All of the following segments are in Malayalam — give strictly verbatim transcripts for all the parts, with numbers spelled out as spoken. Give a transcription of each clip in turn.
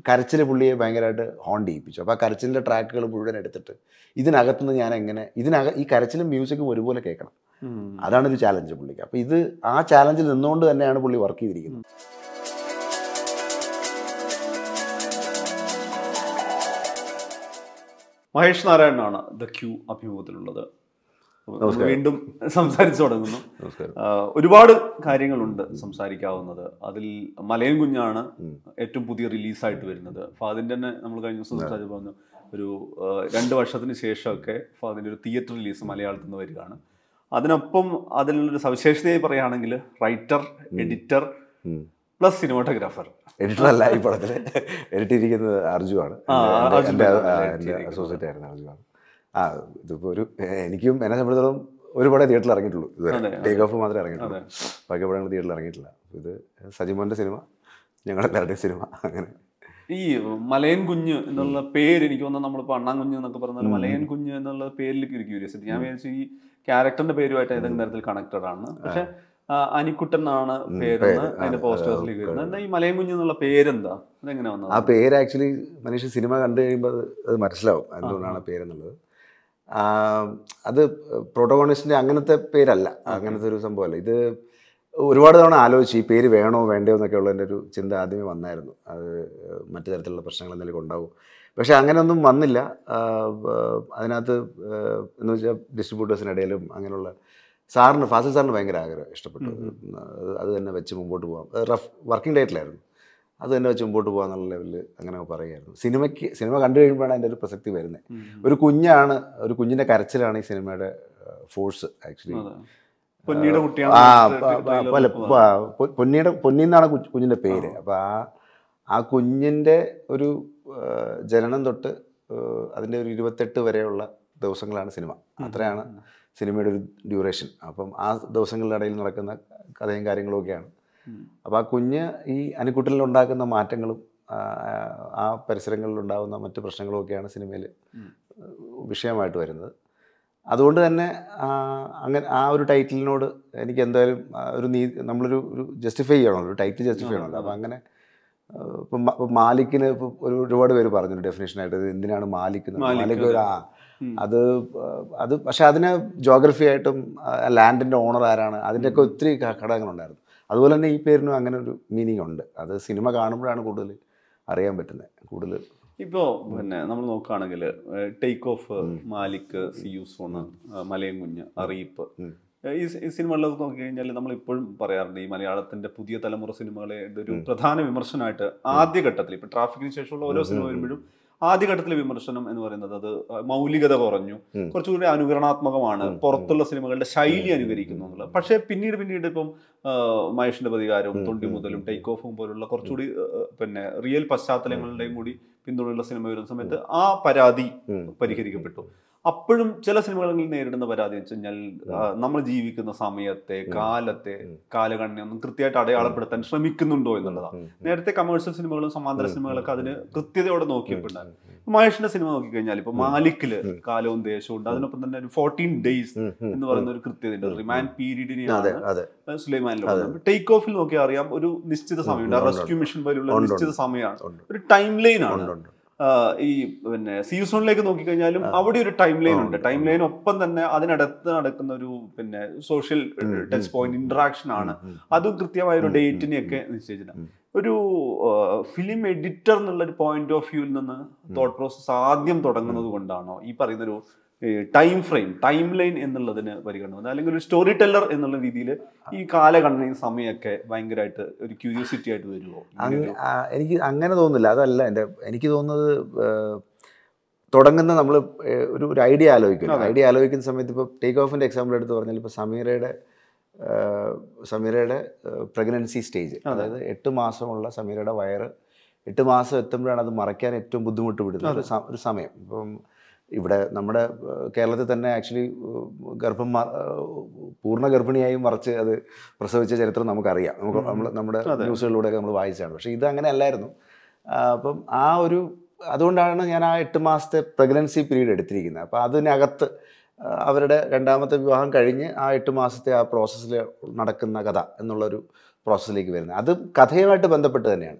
കരച്ചിൽ പുള്ളിയെ ഭയങ്കരമായിട്ട് ഹോൺ ചെയ്യിപ്പിച്ചു. അപ്പോൾ ആ കരച്ചിലിൻ്റെ ട്രാക്കുകൾ മുഴുവൻ എടുത്തിട്ട് ഇതിനകത്തുനിന്ന് ഞാൻ എങ്ങനെ ഇതിനക ഈ കരച്ചിലും മ്യൂസിക്കും ഒരുപോലെ കേൾക്കണം, അതാണ് ഒരു ചാലഞ്ച് പുള്ളിക്ക്. അപ്പോൾ ഇത് ആ ചാലഞ്ചിൽ നിന്നുകൊണ്ട് തന്നെയാണ് പുള്ളി വർക്ക് ചെയ്തിരിക്കുന്നത്. മഹേഷ് നാരായണനാണ് ദ ക്യൂ അഭിമുഖത്തിലുള്ളത്. വീണ്ടും സംസാരിച്ചു തുടങ്ങുന്നു. ഒരുപാട് കാര്യങ്ങളുണ്ട് സംസാരിക്കാവുന്നത്. അതിൽ മലയൻ കുഞ്ഞാണ് ഏറ്റവും പുതിയ റിലീസായിട്ട് വരുന്നത്. ഫാദിൻ്റെ തന്നെ നമ്മൾ കഴിഞ്ഞ ദിവസം സംസാരിച്ച് പറഞ്ഞു, ഒരു രണ്ട് വർഷത്തിന് ശേഷമൊക്കെ ഫാദിൻ്റെ ഒരു തിയേറ്റർ റിലീസ് മലയാളത്തിൽ നിന്ന് വരികയാണ്. അതിനൊപ്പം അതിനുള്ളൊരു സവിശേഷതയായി പറയുകയാണെങ്കിൽ writer, editor plus cinematographer. Editor അല്ല ഈ പടത്തിൽ, എഡിറ്റ് ചെയ്തിരിക്കുന്നത് അർജുവാണ്, എൻ്റെ അസോസിയേറ്റ് ആയിരുന്നു അർജുവാണ്. ആ ഇതിപ്പോൾ ഒരു എനിക്കും എന്നെ സംബന്ധിച്ചിടത്തോളം ഒരു പടം തിയേറ്ററിൽ ഇറങ്ങിയിട്ടുള്ളൂ ഇതുവരെ, ടേക്ക് ഓഫ് മാത്രമേ ഇറങ്ങിയിട്ടുള്ളൂ, ബാക്കി പടങ്ങൾ തിയേറ്ററിൽ ഇറങ്ങിയിട്ടില്ല. ഇത് സജിമോൻ്റെ സിനിമ, ഞങ്ങളെല്ലാവരുടെയും സിനിമ. അങ്ങനെ ഈ മലയൻ കുഞ്ഞ് എന്നുള്ള പേര് എനിക്ക് തോന്നുന്നു നമ്മളിപ്പോൾ അണ്ണാൻ കുഞ്ഞ് എന്നൊക്കെ പറഞ്ഞാൽ മലയൻ കുഞ്ഞ് എന്നുള്ള പേരിലേക്ക് ഒരു ക്യൂരിയോസിറ്റി. ഞാൻ വിചാരിച്ചു ഈ ക്യാരക്ടറിന്റെ പേരുമായിട്ട് ഏതെങ്കിലും തരത്തിൽ കണക്റ്റഡ് ആണ്. പക്ഷെ അനിക്കുട്ടൻ എന്നാണ് പേരെന്ന് അതിന്റെ പോസ്റ്റേഴ്സിലേക്ക് വരുന്നത്. എന്താ ഈ മലയൻ കുഞ്ഞ് എന്നുള്ള പേരെന്താ, അതെങ്ങനെ വന്നത്? ആ പേര് ആക്ച്വലി മനീഷ് സിനിമ കണ്ടു കഴിയുമ്പോൾ അത് മനസ്സിലാവും എന്തുകൊണ്ടാണ് പേരെന്നുള്ളത്. അത് പ്രോട്ടോഗോണിസ്റ്റിൻ്റെ അങ്ങനത്തെ പേരല്ല, അങ്ങനത്തെ ഒരു സംഭവമല്ല. ഇത് ഒരുപാട് തവണ ആലോചിച്ച് ഈ പേര് വേണോ വേണ്ടയോ എന്നൊക്കെ ഉള്ളതിൻ്റെ ഒരു ചിന്ത ആദ്യമേ വന്നായിരുന്നു. അത് മറ്റു തരത്തിലുള്ള പ്രശ്നങ്ങൾ എന്തെങ്കിലും ഉണ്ടാവും, പക്ഷേ അങ്ങനെയൊന്നും വന്നില്ല. അതിനകത്ത് എന്ന് വെച്ചാൽ ഡിസ്ട്രിബ്യൂട്ടേഴ്സിനിടയിലും അങ്ങനെയുള്ള സാറിന് ഫാസിൽ സാറിന് ഭയങ്കര ആഗ്രഹം ഇഷ്ടപ്പെട്ടു. അത് തന്നെ വെച്ച് മുമ്പോട്ട് പോകാം. റഫ് വർക്കിംഗ് ഡേറ്റിലായിരുന്നു, അത് തന്നെ വെച്ച് മുമ്പോട്ട് പോകാന്നുള്ള ലെവലിൽ അങ്ങനെ പറയുമായിരുന്നു. സിനിമയ്ക്ക് സിനിമ കണ്ടു കഴിയുമ്പോഴാണ് അതിൻ്റെ ഒരു പ്രസക്തി വരുന്നത്. ഒരു കുഞ്ഞാണ്, ഒരു കുഞ്ഞിൻ്റെ കരച്ചിലാണ് ഈ സിനിമയുടെ ഫോഴ്സ് ആക്ച്വലി. ആ പല പൊന്നിയുടെ പൊന്നിന്നാണ് കുഞ്ഞിൻ്റെ പേര്. അപ്പോൾ ആ ആ കുഞ്ഞിൻ്റെ ഒരു ജനനം തൊട്ട് അതിൻ്റെ ഒരു ഇരുപത്തെട്ട് വരെയുള്ള ദിവസങ്ങളാണ് സിനിമ. അത്രയാണ് സിനിമയുടെ ഒരു ഡ്യൂറേഷൻ. അപ്പം ആ ദിവസങ്ങളുടെ ഇടയിൽ നടക്കുന്ന കഥയും കാര്യങ്ങളും ഒക്കെയാണ്. അപ്പോൾ ആ കുഞ്ഞ് ഈ അനിക്കുട്ടലിൽ ഉണ്ടാക്കുന്ന മാറ്റങ്ങളും ആ പരിസരങ്ങളിൽ ഉണ്ടാകുന്ന മറ്റ് പ്രശ്നങ്ങളും ഒക്കെയാണ് സിനിമയിൽ വിഷയമായിട്ട് വരുന്നത്. അതുകൊണ്ട് തന്നെ അങ്ങനെ ആ ഒരു ടൈറ്റിലിനോട് എനിക്ക് എന്തായാലും ഒരു നീ നമ്മളൊരു ഒരു ജസ്റ്റിഫൈ ചെയ്യണമല്ലോ, ഒരു ടൈറ്റിൽ ജസ്റ്റിഫൈ ചെയ്യണമല്ലോ. അപ്പം അങ്ങനെ ഇപ്പം മാലിക്കിന് ഇപ്പോൾ ഒരു ഒരുപാട് പേര് പറഞ്ഞു ഡെഫിനേഷനായിട്ട് ഇത് എന്തിനാണ് മാലിക് മാലിക് ഒരു ആ അത് അത് പക്ഷെ അതിന് ജോഗ്രഫി ആയിട്ടും ലാൻഡിൻ്റെ ഓണർ ആരാണ് അതിൻ്റെയൊക്കെ ഒത്തിരി ഘടകങ്ങളുണ്ടായിരുന്നു. അതുപോലെ തന്നെ ഈ പേരിനും അങ്ങനെ ഒരു മീനിങ് ഉണ്ട്. അത് സിനിമ കാണുമ്പോഴാണ് കൂടുതൽ അറിയാൻ പറ്റുന്നത്. കൂടുതൽ ഇപ്പോൾ പിന്നെ നമ്മൾ നോക്കുകയാണെങ്കിൽ take off, Malik, see you soon, Malayan Kunju, Ariyippu, ഈ ഈ സിനിമകളിലൊക്കെ നോക്കിക്കഴിഞ്ഞാൽ നമ്മളിപ്പോഴും പറയാറുണ്ട് ഈ മലയാളത്തിൻ്റെ പുതിയ തലമുറ സിനിമകളെ ഒരു പ്രധാന വിമർശനമായിട്ട് ആദ്യഘട്ടത്തിൽ, ഇപ്പോൾ ട്രാഫിക്കിന് ശേഷമുള്ള ഓരോ സിനിമ വരുമ്പോഴും ആദ്യഘട്ടത്തിലെ വിമർശനം എന്ന് പറയുന്നത് അത് മൗലികത കുറഞ്ഞു, കുറച്ചുകൂടി അനുകരണാത്മകമാണ്, പുറത്തുള്ള സിനിമകളുടെ ശൈലി അനുകരിക്കുന്നു എന്നുള്ളത്. പക്ഷേ പിന്നീട് പിന്നീട് ഇപ്പം മഹേഷിന്റെ പ്രതികാരവും തൊണ്ടി മുതലും ടേക്ക് ഓഫും പോലുള്ള കുറച്ചുകൂടി പിന്നെ റിയൽ പശ്ചാത്തലങ്ങളുടെയും കൂടി പിന്തുണയുള്ള സിനിമ വരുന്ന സമയത്ത് ആ പരാതി പരിഹരിക്കപ്പെട്ടു. അപ്പോഴും ചില സിനിമകളിൽ നേരിടുന്ന പരാതി എന്ന് വെച്ച് കഴിഞ്ഞാൽ നമ്മൾ ജീവിക്കുന്ന സമയത്തെ, കാലത്തെ, കാലഗണന ഒന്നും കൃത്യമായിട്ട് അടയാളപ്പെടുത്താൻ ശ്രമിക്കുന്നുണ്ടോ എന്നുള്ളതാണ്. നേരത്തെ കമേഴ്ഷ്യൽ സിനിമകളും സമാന്തര സിനിമകളൊക്കെ അതിന് കൃത്യതയോടെ നോക്കിയപ്പോഴുണ്ടായിരുന്നു. മാഹേഷിന്റെ സിനിമ നോക്കിക്കഴിഞ്ഞാൽ ഇപ്പൊ മാലിക്കില് കാലവും ദേശവും ഉണ്ട്, അതിനൊപ്പം തന്നെ ഒരു ഫോർട്ടീൻ ഡേയ്സ് എന്ന് പറയുന്ന ഒരു കൃത്യതയുണ്ട്. റിമാൻഡ് പീരീഡിനെയാണ് സുലൈമാനിലും. ടേക്ക് ഓഫിൽ നോക്കിയാൽ അറിയാം ഒരു നിശ്ചിത സമയമുണ്ട്, റെസ്ക്യൂ മിഷൻ പോലുള്ള നിശ്ചിത സമയമാണ്, ഒരു ടൈം ലൈൻ ആണ്. ഈ പിന്നെ സീസണിലേക്ക് നോക്കിക്കഴിഞ്ഞാലും അവിടെ ഒരു ടൈം ലൈൻ ഉണ്ട്. ടൈം ലൈൻ ഒപ്പം തന്നെ അതിനടുത്ത് നടക്കുന്ന ഒരു പിന്നെ സോഷ്യൽ ടച്ച് പോയിന്റ് ഇന്ററാക്ഷൻ ആണ്. അതും കൃത്യമായ ഒരു ഡേറ്റിനെയൊക്കെ നിശ്ചയിച്ചിട്ടുണ്ട്. ഒരു ഫിലിം എഡിറ്റർ എന്നുള്ള ഒരു പോയിന്റ് ഓഫ് വ്യൂവിൽ നിന്ന് തോട്ട് പ്രോസസ് ആദ്യം തുടങ്ങുന്നത് കൊണ്ടാണോ ഈ പറയുന്നൊരു ടൈം ഫ്രെയിം, ടൈം ലൈൻ എന്നുള്ളതിന് പരിഗണന, അല്ലെങ്കിൽ ഒരു സ്റ്റോറി ടെല്ലർ എന്നുള്ള രീതിയിൽ ഈ കാലഘടനയും സമയമൊക്കെ ഭയങ്കരമായിട്ട് ഒരു ക്യൂരിയോസിറ്റി ആയിട്ട് വരുമോ? എനിക്ക് അങ്ങനെ തോന്നുന്നില്ല. അതല്ല എൻ്റെ എനിക്ക് തോന്നുന്നത്, തുടങ്ങുന്ന നമ്മൾ ഒരു ഒരു ഐഡിയ ആലോചിക്കുന്നു. ഐഡിയ ആലോചിക്കുന്ന സമയത്ത് ഇപ്പോൾ ടേക്ക് ഓഫിൻ്റെ എക്സാമ്പിൾ എടുത്ത് പറഞ്ഞാൽ ഇപ്പോൾ സമീറയുടെ സമീറയുടെ പ്രഗ്നൻസി സ്റ്റേജ്, അതായത് എട്ട് മാസമുള്ള സമീറയുടെ വയറ് എട്ട് മാസം എത്തുമ്പോഴാണ് അത് മറയ്ക്കാൻ ഏറ്റവും ബുദ്ധിമുട്ട് വിടുന്നത് ഒരു സമയം. ഇപ്പം ഇവിടെ നമ്മുടെ കേരളത്തിൽ തന്നെ ആക്ച്വലി ഗർഭം പൂർണ്ണ ഗർഭിണിയായി മറിച്ച് അത് പ്രസവിച്ച ചരിത്രം നമുക്കറിയാം, നമുക്ക് നമ്മൾ നമ്മുടെ ന്യൂസുകളിലൂടെയൊക്കെ നമ്മൾ വായിച്ചാണ്. പക്ഷേ ഇത് അങ്ങനെ അല്ലായിരുന്നു. അപ്പം ആ ഒരു അതുകൊണ്ടാണ് ഞാൻ ആ എട്ട് മാസത്തെ പ്രഗ്നൻസി പീരീഡ് എടുത്തിരിക്കുന്നത്. അപ്പോൾ അതിനകത്ത് അവരുടെ രണ്ടാമത്തെ വിവാഹം കഴിഞ്ഞ് ആ എട്ട് മാസത്തെ ആ പ്രോസസ്സിൽ നടക്കുന്ന കഥ എന്നുള്ളൊരു പ്രോസസ്സിലേക്ക് വരുന്നത്, അത് കഥയുമായിട്ട് ബന്ധപ്പെട്ട് തന്നെയാണ്.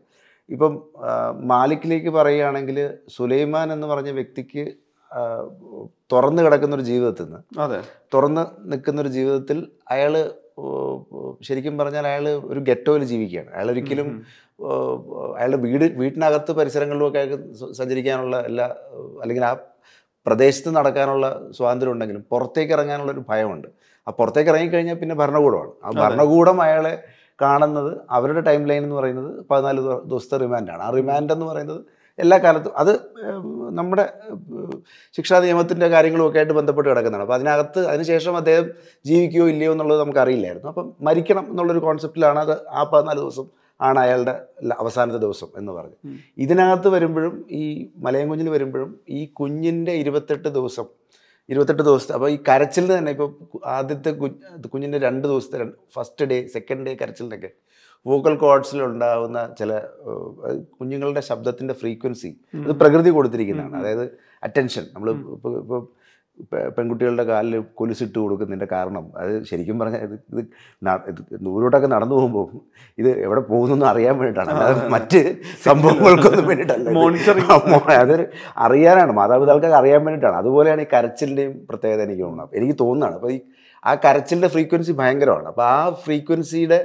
ഇപ്പം മാലിക്കിലേക്ക് പറയുകയാണെങ്കിൽ സുലൈമാൻ എന്ന് പറഞ്ഞ വ്യക്തിക്ക് തുറന്നു കിടക്കുന്നൊരു ജീവിതത്തിൽ നിന്ന് അതെ തുറന്ന് നിൽക്കുന്നൊരു ജീവിതത്തിൽ അയാൾ ശരിക്കും പറഞ്ഞാൽ അയാൾ ഒരു ഗെറ്റോയിൽ ജീവിക്കുകയാണ്. അയാൾ ഒരിക്കലും അയാളുടെ വീട് വീട്ടിനകത്ത് പരിസരങ്ങളിലുമൊക്കെ അയാൾക്ക് സഞ്ചരിക്കാനുള്ള എല്ലാ അല്ലെങ്കിൽ ആ പ്രദേശത്ത് നടക്കാനുള്ള സ്വാതന്ത്ര്യം ഉണ്ടെങ്കിലും പുറത്തേക്ക് ഇറങ്ങാനുള്ളൊരു ഭയമുണ്ട്. ആ പുറത്തേക്ക് ഇറങ്ങിക്കഴിഞ്ഞാൽ പിന്നെ ഭരണകൂടമാണ്. ആ ഭരണകൂടം അയാളെ കാണുന്നത് അവരുടെ ടൈം ലൈൻ എന്ന് പറയുന്നത് പതിനാല് ദിവസത്തെ റിമാൻഡാണ്. ആ റിമാൻഡ് എന്ന് പറയുന്നത് എല്ലാ കാലത്തും അത് നമ്മുടെ ശിക്ഷാ നിയമത്തിൻ്റെ കാര്യങ്ങളുമൊക്കെ ആയിട്ട് ബന്ധപ്പെട്ട് കിടക്കുന്നതാണ്. അപ്പോൾ അതിനകത്ത് അതിനുശേഷം അദ്ദേഹം ജീവിക്കുകയോ ഇല്ലയോ എന്നുള്ളത് നമുക്കറിയില്ലായിരുന്നു. അപ്പം മരിക്കണം എന്നുള്ളൊരു കോൺസെപ്റ്റിലാണ് അത്. ആ പതിനാല് ദിവസം ആണ് അയാളുടെ അവസാനത്തെ ദിവസം എന്ന് പറഞ്ഞു. ഇതിനകത്ത് വരുമ്പോഴും ഈ മലയൻകുഞ്ഞിൽ വരുമ്പോഴും ഈ കുഞ്ഞിൻ്റെ ഇരുപത്തെട്ട് ദിവസം ഇരുപത്തെട്ട് ദിവസത്തെ അപ്പോൾ ഈ കരച്ചിലിന് തന്നെ ഇപ്പോൾ ആദ്യത്തെ കുഞ്ഞ് കുഞ്ഞിൻ്റെ രണ്ട് ദിവസത്തെ ഫസ്റ്റ് ഡേ സെക്കൻഡ് ഡേ കരച്ചിലിനൊക്കെ വോക്കൽ കോഡ്സിലുണ്ടാകുന്ന ചില കുഞ്ഞുങ്ങളുടെ ശബ്ദത്തിൻ്റെ ഫ്രീക്വൻസി ഇത് പ്രകൃതി കൊടുത്തിരിക്കുന്നതാണ്. അതായത് അറ്റൻഷൻ. നമ്മൾ ഇപ്പോൾ ഇപ്പോൾ പെൺകുട്ടികളുടെ കാലിൽ കൊലുസിട്ട് കൊടുക്കുന്നതിൻ്റെ കാരണം അത് ശരിക്കും പറഞ്ഞാൽ ഇത് ഇത് ദൂരോട്ടൊക്കെ നടന്നു പോകുമ്പോൾ ഇത് എവിടെ പോകുന്നു അറിയാൻ വേണ്ടിയിട്ടാണ്, അതായത് മറ്റ് സംഭവങ്ങൾക്കൊന്നും വേണ്ടിയിട്ടല്ല. അതൊരു അറിയാനാണ്, മാതാപിതാക്കൾക്ക് അറിയാൻ വേണ്ടിയിട്ടാണ്. അതുപോലെയാണ് ഈ കരച്ചിലിൻ്റെയും പ്രത്യേകത എനിക്ക് തോന്നുന്നത്. എനിക്ക് തോന്നുന്നതാണ്. അപ്പോൾ ഈ ആ കരച്ചിലിൻ്റെ ഫ്രീക്വൻസി ഭയങ്കരമാണ്. അപ്പോൾ ആ ഫ്രീക്വൻസിയുടെ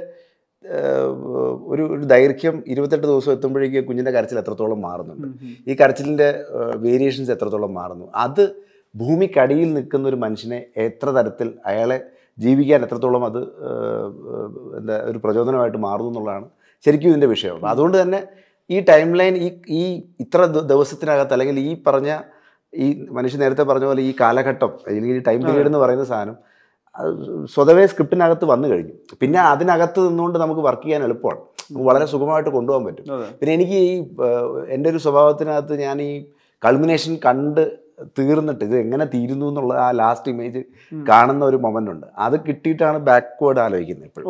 ഒരു ഒരു ദൈർഘ്യം ഇരുപത്തെട്ട് ദിവസം എത്തുമ്പോഴേക്ക് കുഞ്ഞിൻ്റെ കരച്ചിൽ എത്രത്തോളം മാറുന്നുണ്ട്, ഈ കരച്ചിലിൻ്റെ വേരിയേഷൻസ് എത്രത്തോളം മാറുന്നു, അത് ഭൂമിക്കടിയിൽ നിൽക്കുന്ന ഒരു മനുഷ്യനെ എത്ര തരത്തിൽ അയാളെ ജീവിക്കാൻ എത്രത്തോളം അത് എന്താ ഒരു പ്രചോദനമായിട്ട് മാറുന്നു എന്നുള്ളതാണ് ശരിക്കും ഇതിൻ്റെ വിഷയം. അപ്പോൾ അതുകൊണ്ട് തന്നെ ഈ ടൈം ലൈൻ ഈ ഈ ഇത്ര ദിവസത്തിനകത്ത് അല്ലെങ്കിൽ ഈ പറഞ്ഞ ഈ മനുഷ്യൻ നേരത്തെ പറഞ്ഞ പോലെ ഈ കാലഘട്ടം അല്ലെങ്കിൽ ഈ ടൈം പീരീഡ് എന്ന് പറയുന്ന സാധനം സ്വതവേ സ്ക്രിപ്റ്റിനകത്ത് വന്നു കഴിഞ്ഞു. പിന്നെ അതിനകത്ത് നിന്നുകൊണ്ട് നമുക്ക് വർക്ക് ചെയ്യാൻ എളുപ്പമാണ്, നമുക്ക് വളരെ സുഖമായിട്ട് കൊണ്ടുപോകാൻ പറ്റും. പിന്നെ എനിക്ക് ഈ എൻ്റെ ഒരു സ്വഭാവത്തിനകത്ത് ഞാൻ ഈ കൾമിനേഷൻ കണ്ട് തീർന്നിട്ട് ഇത് എങ്ങനെ തീരുന്നു എന്നുള്ള ആ ലാസ്റ്റ് ഇമേജ് കാണുന്ന ഒരു മൊമെന്റ് ഉണ്ട്. അത് കിട്ടിയിട്ടാണ് ബാക്ക്വേർഡ് ആലോചിക്കുന്നത് എപ്പോഴും.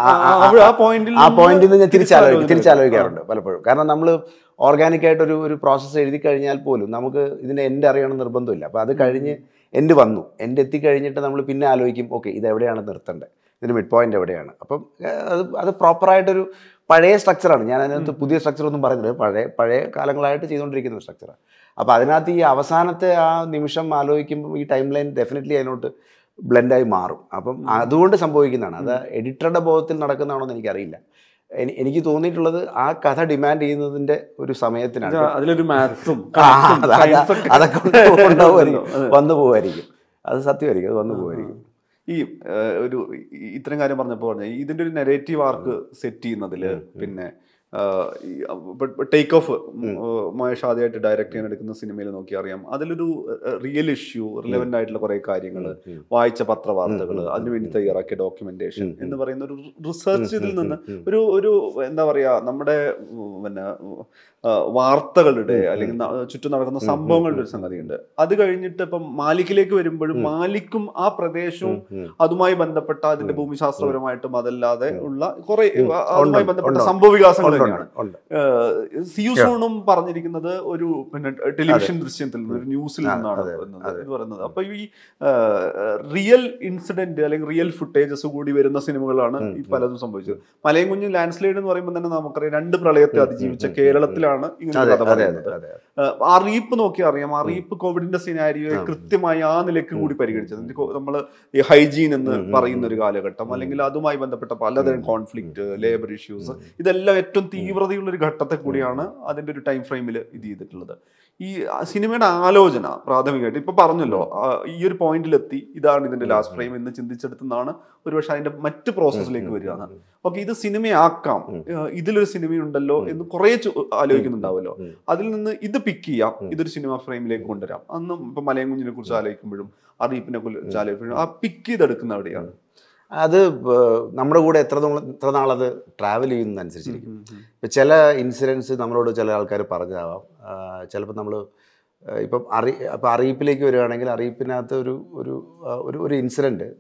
ആ പോയിന്റിൽ നിന്ന് ഞാൻ തിരിച്ചാലോചിക്കും തിരിച്ചാലോചിക്കാറുണ്ട് പലപ്പോഴും. കാരണം നമ്മൾ ഓർഗാനിക്കായിട്ടൊരു ഒരു പ്രോസസ്സ് എഴുതി കഴിഞ്ഞാൽ പോലും നമുക്ക് ഇതിൻ്റെ എൻഡ് അറിയണം നിർബന്ധമില്ല. അപ്പോൾ അത് കഴിഞ്ഞ് എൻഡ് വന്നു, എൻഡ് എത്തിക്കഴിഞ്ഞിട്ട് നമ്മൾ പിന്നെ ആലോചിക്കും ഓക്കെ ഇത് എവിടെയാണ് നിർത്തേണ്ടത്, ഇതിൻ്റെ മിഡ് പോയിന്റ് എവിടെയാണ്. അപ്പം അത് അത് പ്രോപ്പറായിട്ടൊരു പഴയ സ്ട്രക്ചറാണ്. ഞാൻ അതിനകത്ത് പുതിയ സ്ട്രക്ചർ ഒന്നും പറയുന്നില്ല, പഴയ പഴയ കാലങ്ങളായിട്ട് ചെയ്തുകൊണ്ടിരിക്കുന്ന സ്ട്രക്ചറാണ്. അപ്പോൾ അതിനകത്ത് ഈ അവസാനത്തെ ആ നിമിഷം ആലോചിക്കുമ്പോൾ ഈ ടൈം ലൈൻ ഡെഫിനറ്റ്ലി അതിനോട്ട് ബ്ലെൻഡായി മാറും. അപ്പം അതുകൊണ്ട് സംഭവിക്കുന്നതാണ്. അത് എഡിറ്ററുടെ ബോധത്തിൽ നടക്കുന്നതാണോ എന്ന് എനിക്കറിയില്ല. എനിക്ക് തോന്നിയിട്ടുള്ളത് ആ കഥ ഡിമാൻഡ് ചെയ്യുന്നതിൻ്റെ ഒരു സമയത്തിനാണ്. അതിലൊരു മാത്സും അതൊക്കെ ഉണ്ടാവുമായിരിക്കും, വന്നു പോകുമായിരിക്കും. അത് സത്യമായിരിക്കും, അത് വന്നു പോകുമായിരിക്കും. ഈ ഒരു ഇത്തരം കാര്യം പറഞ്ഞപ്പോൾ പറഞ്ഞ ഇതിൻ്റെ ഒരു നെഗറ്റീവ് ആർക്ക് സെറ്റ് ചെയ്യുന്നതിൽ പിന്നെ ടേക്ക് ഓഫ് മഹേഷ് ആദ്യമായിട്ട് ഡയറക്റ്റ് ചെയ്യാൻ എടുക്കുന്ന സിനിമയിൽ നോക്കി അറിയാം. അതിലൊരു റിയൽ ഇഷ്യൂ റിലവൻ്റ് ആയിട്ടുള്ള കുറേ കാര്യങ്ങൾ, വായിച്ച പത്രവാർത്തകൾ, അതിനുവേണ്ടി തയ്യാറാക്കിയ ഡോക്യുമെന്റേഷൻ എന്ന് പറയുന്ന ഒരു റിസർച്ച് ഇതിൽ നിന്ന് ഒരു ഒരു എന്താ പറയുക നമ്മുടെ പിന്നെ വാർത്തകളുടെ അല്ലെങ്കിൽ ചുറ്റും നടക്കുന്ന സംഭവങ്ങളുടെ ഒരു സംഗതിയുണ്ട്. അത് കഴിഞ്ഞിട്ട് ഇപ്പം മാലിക്കിലേക്ക് വരുമ്പോഴും മാലിക്കും ആ പ്രദേശവും അതുമായി ബന്ധപ്പെട്ട അതിന്റെ ഭൂമിശാസ്ത്രപരമായിട്ടും അതല്ലാതെ ഉള്ള കുറെ അതുമായി ബന്ധപ്പെട്ട സംഭവ വികാസങ്ങൾ തന്നെയാണ്. സിയുസോണും പറഞ്ഞിരിക്കുന്നത് ഒരു പിന്നെ ടെലിവിഷൻ ദൃശ്യത്തിൽ നിന്ന്, ഒരു ന്യൂസിൽ നിന്നാണ് ഇത് പറയുന്നത്. അപ്പൊ ഈ റിയൽ ഇൻസിഡന്റ് അല്ലെങ്കിൽ റിയൽ ഫുട്ടേജസ് കൂടി വരുന്ന സിനിമകളാണ് ഈ പലതും സംഭവിച്ചത്. മലയൻകുഞ്ഞ് ലാൻഡ്സ്ലൈഡ് എന്ന് പറയുമ്പോൾ തന്നെ നമുക്കറിയാം രണ്ട് പ്രളയത്തെ അതിജീവിച്ച കേരളത്തിലാണ് ഇങ്ങനെ കഥ പറയുന്നത്. അറിയിപ്പ് നോക്കി അറിയാം, അറിയിപ്പ് കോവിഡിന്റെ സിനാരിയോയെ കൃത്യമായി ആ നിലയ്ക്ക് കൂടി പരിഗണിച്ചത്. നമ്മൾ ഈ ഹൈജീൻ എന്ന് പറയുന്ന ഒരു കാലഘട്ടം അല്ലെങ്കിൽ അതുമായി ബന്ധപ്പെട്ട പലതരം കോൺഫ്ലിക്റ്റ്, ലേബർ ഇഷ്യൂസ്, ഇതെല്ലാം ഏറ്റവും തീവ്രതയുള്ള ഒരു ഘട്ടത്തെ കൂടിയാണ് അതിന്റെ ഒരു ടൈം ഫ്രെയിമിൽ ഇത് ചെയ്തിട്ടുള്ളത്. ഈ സിനിമയുടെ ആലോചന പ്രാഥമികമായിട്ട് ഇപ്പൊ പറഞ്ഞല്ലോ, ഈ ഒരു പോയിന്റിലെത്തി ഇതാണ് ഇതിന്റെ ലാസ്റ്റ് ഫ്രെയിം എന്ന് ചിന്തിച്ചെടുത്തുനിന്നാണ് ഒരുപക്ഷെ അതിന്റെ മറ്റ് പ്രോസസ്സിലേക്ക് വരിക. ഓക്കെ, ഇത് സിനിമയാക്കാം, ഇതിലൊരു സിനിമയുണ്ടല്ലോ എന്ന് കുറെ ആലോചിക്കുന്നുണ്ടാവുമല്ലോ. അതിൽ നിന്ന് ഇത് പിക്ക് ചെയ്യാം, ഇതൊരു സിനിമ ഫ്രെയിമിലേക്ക് കൊണ്ടുവരാം. അന്നും ഇപ്പൊ മലയൻകുഞ്ഞിനെ കുറിച്ച് ആലോചിക്കുമ്പോഴും അറിയിപ്പിനെ കുറിച്ച് ആലോചിക്കുമ്പോഴും ആ പിക്ക് ചെയ്തെടുക്കുന്ന എവിടെയാണ്? അത് നമ്മുടെ കൂടെ എത്ര എത്ര നാളത് ട്രാവൽ ചെയ്യുന്നതനുസരിച്ചിരിക്കും. ഇപ്പം ചില ഇൻസിഡൻസ് നമ്മളോട് ചില ആൾക്കാർ പറഞ്ഞതാവാം. ചിലപ്പോൾ നമ്മൾ ഇപ്പം അറി ഇപ്പം അറിയിപ്പിലേക്ക് വരികയാണെങ്കിൽ അറിയിപ്പിനകത്ത് ഒരു ഒരു ഒരു ഒരു ഇൻസിഡൻറ്റ്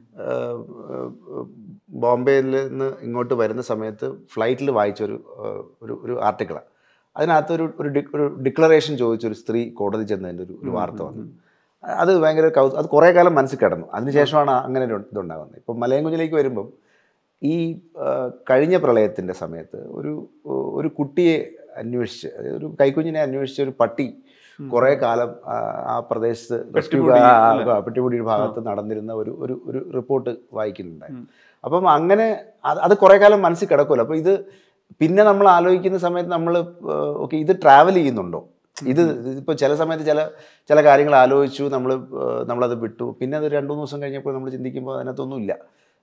ബോംബെയിൽ നിന്ന് ഇങ്ങോട്ട് വരുന്ന സമയത്ത് ഫ്ലൈറ്റിൽ വായിച്ചൊരു ഒരു ഒരു ആർട്ടിക്കിളാണ്. അതിനകത്ത് ഒരു ഒരു ഡിക്ലറേഷൻ ചോദിച്ചൊരു സ്ത്രീ കോടതി ചെന്നതിൻ്റെ ഒരു ഒരു വാർത്ത വന്നു. അത് ഭയങ്കര കൗ അത് കുറേ കാലം മനസ്സിൽ കിടന്നു. അതിനുശേഷമാണ് അങ്ങനെ ഒരു ഇതുണ്ടാകുന്നത്. ഇപ്പം മലയൻകുഞ്ഞിലേക്ക് വരുമ്പം ഈ കഴിഞ്ഞ പ്രളയത്തിൻ്റെ സമയത്ത് ഒരു ഒരു കുട്ടിയെ അന്വേഷിച്ച് ഒരു കൈക്കുഞ്ഞിനെ അന്വേഷിച്ച ഒരു പട്ടി കുറേ കാലം ആ പ്രദേശത്ത് പെട്ടിമുടി ഭാഗത്ത് നടന്നിരുന്ന ഒരു ഒരു ഒരു റിപ്പോർട്ട് വായിക്കുന്നുണ്ടായിരുന്നു. അപ്പം അങ്ങനെ അത് കുറേ കാലം മനസ്സിൽ കിടക്കുമല്ലോ. അപ്പോൾ ഇത് പിന്നെ നമ്മൾ ആലോചിക്കുന്ന സമയത്ത് നമ്മൾ ഓക്കെ ഇത് ട്രാവൽ ചെയ്യുന്നുണ്ടോ, ഇത് ഇപ്പോൾ ചില സമയത്ത് ചില ചില കാര്യങ്ങൾ ആലോചിച്ചു നമ്മൾ നമ്മളത് വിട്ടു, പിന്നെ അത് രണ്ട് മൂന്ന് ദിവസം കഴിഞ്ഞപ്പോൾ നമ്മൾ ചിന്തിക്കുമ്പോൾ അതിനകത്തൊന്നുമില്ല.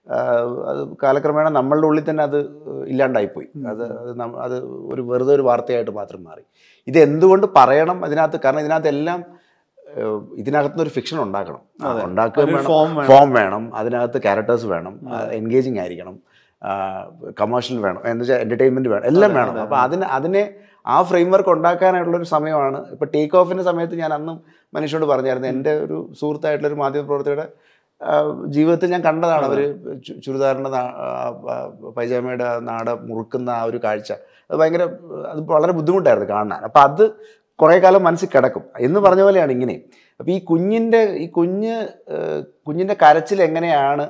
അത് കാലക്രമേണ നമ്മളുടെ ഉള്ളിൽ തന്നെ അത് ഇല്ലാണ്ടായിപ്പോയി. അത് അത് ഒരു വെറുതെ ഒരു വാർത്തയായിട്ട് മാത്രം മാറി. ഇത് എന്തുകൊണ്ട് പറയണം അതിനകത്ത്? കാരണം ഇതിനകത്ത് എല്ലാം ഇതിനകത്തുനിന്നൊരു ഫിക്ഷൻ ഉണ്ടാക്കണം, ഉണ്ടാക്കുക വേണം, ഫോം വേണം, അതിനകത്ത് ക്യാരക്ടേഴ്സ് വേണം, എൻഗേജിങ് ആയിരിക്കണം, കമേഴ്ഷ്യൽ വേണം, എന്ന് വെച്ചാൽ എൻ്റർടൈൻമെൻറ്റ് വേണം, എല്ലാം വേണം. അപ്പോൾ അതിന് അതിനെ ആ ഫ്രെയിം വർക്ക് ഉണ്ടാക്കാനായിട്ടുള്ളൊരു സമയമാണ്. ഇപ്പോൾ ടേക്ക് ഓഫിൻ്റെ സമയത്ത് ഞാൻ അന്നും മനീഷിനോട് പറഞ്ഞായിരുന്നു, എൻ്റെ ഒരു സുഹൃത്തായിട്ടുള്ളൊരു മാധ്യമപ്രവർത്തകരുടെ ജീവിതത്തിൽ ഞാൻ കണ്ടതാണ്. അവർ ചുരിദാറിൻ്റെ പൈജാമയുടെ നാട മുറുക്കുന്ന ആ ഒരു കാഴ്ച അത് ഭയങ്കര അത് വളരെ ബുദ്ധിമുട്ടായിരുന്നു കാണാൻ. അപ്പം അത് കുറേ കാലം മനസ്സിൽ കിടക്കും എന്ന് പറഞ്ഞ പോലെയാണ് ഇങ്ങനെ. അപ്പോൾ ഈ കുഞ്ഞിൻ്റെ ഈ കുഞ്ഞ് കുഞ്ഞിൻ്റെ കരച്ചിൽ എങ്ങനെയാണ്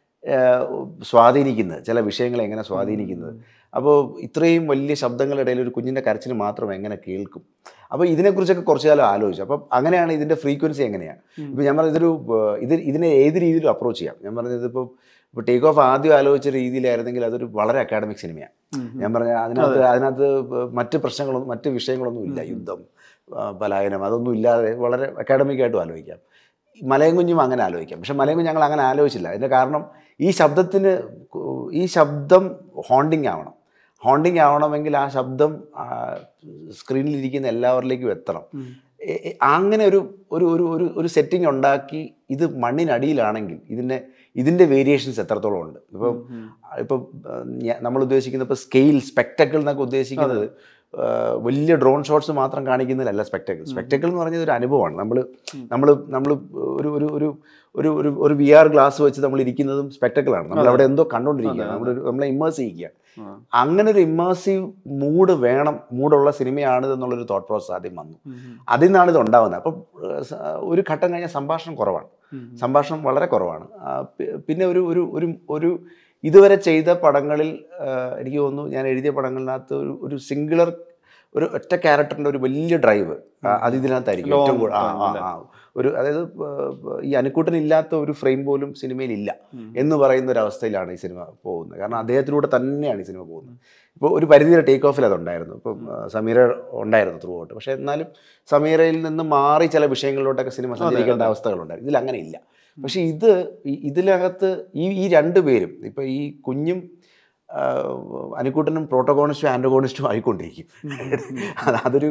സ്വാധീനിക്കുന്നത്, ചില വിഷയങ്ങളെ എങ്ങനെ സ്വാധീനിക്കുന്നത്. അപ്പോൾ ഇത്രയും വലിയ ശബ്ദങ്ങളിടയിൽ ഒരു കുഞ്ഞിൻ്റെ കരച്ചിൽ മാത്രം എങ്ങനെ കേൾക്കും? അപ്പോൾ ഇതിനെക്കുറിച്ചൊക്കെ കുറച്ച് കാലം ആലോചിച്ചു. അപ്പം അങ്ങനെയാണ് ഇതിൻ്റെ ഫ്രീക്വൻസി എങ്ങനെയാണ്. ഇപ്പോൾ ഞാൻ പറഞ്ഞത് ഇതൊരു ഇത് ഇതിനെ ഏത് രീതിയിലും അപ്രോച്ച് ചെയ്യാം. ഞാൻ പറഞ്ഞത് ഇപ്പോൾ ഇപ്പോൾ ടേക്ക് ഓഫ് ആദ്യം ആലോചിച്ച രീതിയിലായിരുന്നെങ്കിൽ അതൊരു വളരെ അക്കാഡമിക് സിനിമയാണ്. ഞാൻ പറഞ്ഞ അതിനകത്ത് അതിനകത്ത് മറ്റ് പ്രശ്നങ്ങളൊന്നും മറ്റ് വിഷയങ്ങളൊന്നും ഇല്ല, യുദ്ധം, പലായനം, അതൊന്നും ഇല്ലാതെ വളരെ അക്കാഡമിക്കായിട്ടും ആലോചിക്കാം. മലയൻകുഞ്ഞും അങ്ങനെ ആലോചിക്കാം. പക്ഷെ മലയൻകുഞ്ഞ് ഞങ്ങൾ അങ്ങനെ ആലോചിച്ചില്ല. അതിൻ്റെ കാരണം ഈ ശബ്ദത്തിന് ഈ ശബ്ദം ഹോണ്ടിങ് ആവണം. ഹോണ്ടിങ് ആവണമെങ്കിൽ ആ ശബ്ദം സ്ക്രീനിലിരിക്കുന്ന എല്ലാവരിലേക്കും എത്തണം. അങ്ങനെ ഒരു ഒരു ഒരു ഒരു സെറ്റിംഗ് ഉണ്ടാക്കി ഇത് മണ്ണിനടിയിലാണെങ്കിൽ ഇതിൻ്റെ ഇതിൻ്റെ വേരിയേഷൻസ് എത്രത്തോളം ഉണ്ട്. ഇപ്പം ഇപ്പം നമ്മൾ ഉദ്ദേശിക്കുന്നത് ഇപ്പോൾ സ്കെയിൽ സ്പെക്ടക്കിൾ എന്നൊക്കെ ഉദ്ദേശിക്കുന്നത് വലിയ ഡ്രോൺ ഷോട്ട്സ് മാത്രം കാണിക്കുന്നതിലല്ല സ്പെക്ടക്കിൾ. സ്പെക്ടക്കിൾ എന്ന് പറഞ്ഞത് ഒരു അനുഭവമാണ്. നമ്മൾ നമ്മൾ നമ്മൾ ഒരു ഒരു ഒരു ഒരു ഒരു ഒരു വി ആർ ഗ്ലാസ് വെച്ച് നമ്മൾ ഇരിക്കുന്നതും സ്പെക്ടക്കിളാണ്. നമ്മൾ അവിടെ എന്തോ കണ്ടുകൊണ്ടിരിക്കുകയാണ്, നമ്മളൊരു നമ്മളെ ഇമ്മേഴ്സ് ചെയ്യിക്കുകയാണ്. അങ്ങനെ ഒരു ഇമ്മേഴ്സീവ് മൂഡ് വേണം, മൂഡുള്ള സിനിമയാണ് എന്നുള്ളൊരു തോട്ട് പ്രോസസ് ആദ്യം വന്നു. അതിൽ നിന്നാണ് ഇത് ഉണ്ടാകുന്നത്. അപ്പം ഒരു ഘട്ടം കഴിഞ്ഞാൽ സംഭാഷണം കുറവാണ്, സംഭാഷണം വളരെ കുറവാണ്. പിന്നെ ഒരു ഒരു ഒരു ഒരു ഇതുവരെ ചെയ്ത പടങ്ങളിൽ എനിക്ക് തോന്നുന്നു ഞാൻ എഴുതിയ പടങ്ങളിനകത്ത് ഒരു ഒരു സിംഗുലർ ഒരു ഒറ്റ ക്യാരക്ടറിൻ്റെ ഒരു വലിയ ഡ്രൈവ് അത് ഇതിനകത്തായിരിക്കും ഏറ്റവും കൂടുതൽ. ആ ആ ഒരു അതായത് ഈ അനുക്കൂട്ടനില്ലാത്ത ഒരു ഫ്രെയിം പോലും സിനിമയിലില്ല എന്ന് പറയുന്ന ഒരു അവസ്ഥയിലാണ് ഈ സിനിമ പോകുന്നത്. കാരണം അദ്ദേഹത്തിലൂടെ തന്നെയാണ് ഈ സിനിമ പോകുന്നത്. ഇപ്പോൾ ഒരു പരിധിവരെ ടേക്ക് ഓഫിൽ അതുണ്ടായിരുന്നു. ഇപ്പം സമീര ഉണ്ടായിരുന്നു ത്രൂ ഔട്ട്. പക്ഷേ എന്നാലും സമീരയിൽ നിന്ന് മാറി ചില വിഷയങ്ങളിലോട്ടൊക്കെ സിനിമ സഞ്ചരിക്കേണ്ട അവസ്ഥകളുണ്ടായിരുന്നു. ഇതിലങ്ങനെ ഇല്ല. പക്ഷെ ഇത് ഇതിനകത്ത് ഈ ഈ രണ്ട് പേരും ഇപ്പം ഈ കുഞ്ഞും അനുക്കൂട്ടനും പ്രോട്ടോഗോണിസ്റ്റും ആൻറ്റഗോണിസ്റ്റും ആയിക്കൊണ്ടിരിക്കും. അതൊരു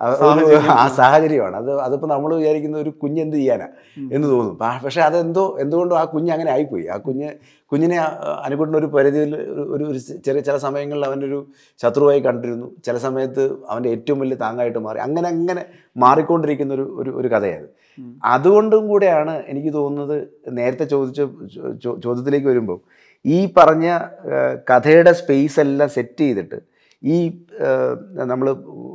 ആ സാഹചര്യമാണ്. അത് അതിപ്പോൾ നമ്മൾ വിചാരിക്കുന്ന ഒരു കുഞ്ഞ് എന്ത് ചെയ്യാനാ എന്ന് തോന്നും. പക്ഷേ അതെന്തോ എന്തുകൊണ്ടും ആ കുഞ്ഞ് അങ്ങനെ ആയിപ്പോയി. ആ കുഞ്ഞ് കുഞ്ഞിനെ അനുക്കൂട്ടൻ ഒരു പരിധിയിൽ ഒരു ഒരു ചെറിയ ചില സമയങ്ങളിൽ അവനൊരു ശത്രുവായി കണ്ടിരുന്നു, ചില സമയത്ത് അവൻ്റെ ഏറ്റവും വലിയ താങ്ങായിട്ട് മാറി. അങ്ങനെ അങ്ങനെ മാറിക്കൊണ്ടിരിക്കുന്ന ഒരു ഒരു ഒരു കഥയാണ്. അതുകൊണ്ടും കൂടെയാണ് എനിക്ക് തോന്നുന്നത് നേരത്തെ ചോദിച്ച ചോദ്യത്തിലേക്ക് വരുമ്പോൾ ഈ പറഞ്ഞ കഥയുടെ സ്പേസ് എല്ലാം സെറ്റ് ചെയ്തിട്ട് ഈ നമ്മൾ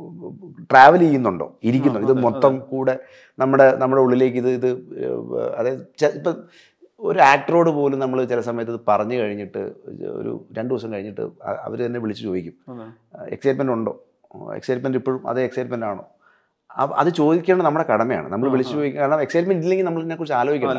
ട്രാവൽ ചെയ്യുന്നുണ്ടോ, ഇരിക്കുന്നുണ്ടോ, ഇത് മൊത്തം കൂടെ നമ്മുടെ നമ്മുടെ ഉള്ളിലേക്ക് ഇത് ഇത് അതായത് ഇപ്പം ഒരു ആക്ടറോട് പോലും നമ്മൾ ചില സമയത്ത് ഇത് പറഞ്ഞു കഴിഞ്ഞിട്ട് ഒരു രണ്ട് ദിവസം കഴിഞ്ഞിട്ട് അവർ തന്നെ വിളിച്ച് ചോദിക്കും എക്സൈറ്റ്മെൻ്റ് ഉണ്ടോ, എക്സൈറ്റ്മെൻറ്റ് ഇപ്പോഴും അതേ എക്സൈറ്റ്മെൻ്റ് ആണോ. അത് ചോദിക്കേണ്ടത് നമ്മുടെ കടമയാണ്. നമ്മൾ വിളിച്ചു ചോദിക്കുക. കാരണം എക്സൈറ്റ്മെന്റ് ഇല്ലെങ്കിൽ നമ്മൾ ഇതിനെ കുറിച്ച് ആലോചിക്കണം.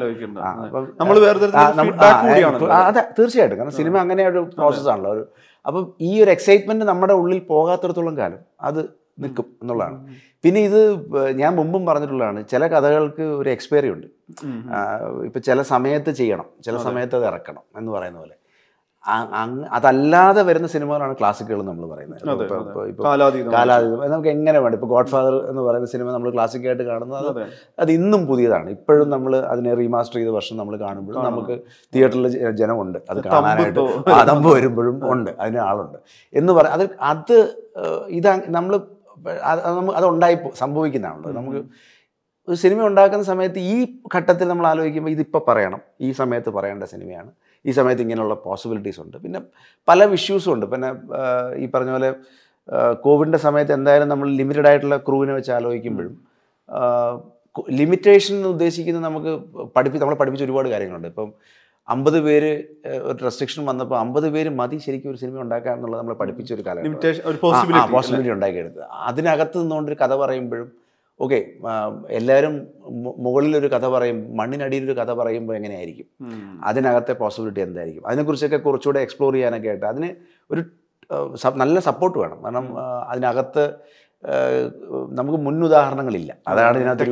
അതെ, തീർച്ചയായിട്ടും. കാരണം സിനിമ അങ്ങനെ ഒരു പ്രോസസ്സാണല്ലോ. ഒരു അപ്പം ഈ ഒരു എക്സൈറ്റ്മെന്റ് നമ്മുടെ ഉള്ളിൽ പോകാത്തിടത്തോളം കാലം അത് നിൽക്കും എന്നുള്ളതാണ്. പിന്നെ ഇത് ഞാൻ മുമ്പും പറഞ്ഞിട്ടുള്ളതാണ്, ചില കഥകൾക്ക് ഒരു എക്സ്പയറി ഉണ്ട്. ഇപ്പം ചില സമയത്ത് ചെയ്യണം, ചില സമയത്ത് അത് ഇറക്കണം എന്ന് പറയുന്ന പോലെ. അതല്ലാതെ വരുന്ന സിനിമകളാണ് ക്ലാസിക്കുകൾ നമ്മൾ പറയുന്നത്. ഇപ്പോൾ കാലാതീതം നമുക്ക് എങ്ങനെ വേണം. ഇപ്പോൾ ഗോഡ് ഫാദർ എന്ന് പറയുന്ന സിനിമ നമ്മൾ ക്ലാസിക്കായിട്ട് കാണുന്നത് അത് അത് ഇന്നും പുതിയതാണ്. ഇപ്പോഴും നമ്മൾ അതിനെ റീമാസ്റ്റർ ചെയ്ത വർഷം നമ്മൾ കാണുമ്പോഴും നമുക്ക് തിയേറ്ററിൽ ജനമുണ്ട് അത് കാണാനായിട്ട്. അതമ്പ് വരുമ്പോഴും ഉണ്ട്, അതിന് ആളുണ്ട് എന്ന് പറയാം. അത് അത് ഇതാ നമ്മൾ അത് ഉണ്ടായി സംഭവിക്കുന്നതാണല്ലോ. നമുക്ക് ഒരു സിനിമ ഉണ്ടാക്കുന്ന സമയത്ത് ഈ ഘട്ടത്തിൽ നമ്മൾ ആലോചിക്കുമ്പോൾ ഇതിപ്പോൾ പറയണം, ഈ സമയത്ത് പറയേണ്ട സിനിമയാണ്, ഈ സമയത്ത് ഇങ്ങനെയുള്ള പോസിബിലിറ്റീസ് ഉണ്ട്. പിന്നെ പല ഇഷ്യൂസും ഉണ്ട്. പിന്നെ ഈ പറഞ്ഞ പോലെ കോവിഡിൻ്റെ സമയത്ത് എന്തായാലും നമ്മൾ ലിമിറ്റഡ് ആയിട്ടുള്ള ക്രൂവിനെ വെച്ച് ആലോചിക്കുമ്പോഴും ലിമിറ്റേഷൻ എന്ന് ഉദ്ദേശിക്കുന്നത് നമുക്ക് പഠിപ്പി നമ്മളെ പഠിപ്പിച്ച ഒരുപാട് കാര്യങ്ങളുണ്ട്. ഇപ്പം അമ്പത് പേര് ഒരു റെസ്ട്രിക്ഷൻ വന്നപ്പോൾ അമ്പത് പേര് മതി ശരിക്കും ഒരു സിനിമ ഉണ്ടാക്കുക എന്നുള്ളത് നമ്മളെ പഠിപ്പിച്ച ഒരു കാലഘട്ടം, പോസിബിലിറ്റി ഉണ്ടാക്കിയെടുത്ത്. അതിനകത്ത് നിന്നുകൊണ്ടൊരു കഥ പറയുമ്പോഴും ഓക്കെ, എല്ലാവരും മുകളിലൊരു കഥ പറയും, മണ്ണിനടിയിലൊരു കഥ പറയുമ്പോൾ എങ്ങനെയായിരിക്കും, അതിനകത്തെ പോസിബിലിറ്റി എന്തായിരിക്കും, അതിനെക്കുറിച്ചൊക്കെ കുറച്ചുകൂടെ എക്സ്പ്ലോർ ചെയ്യാനൊക്കെ ആയിട്ട് അതിന് ഒരു നല്ല സപ്പോർട്ട് വേണം. കാരണം അതിനകത്ത് നമുക്ക് മുന്നുദാഹരണങ്ങളില്ല. അതാണ് ഇതിനകത്ത്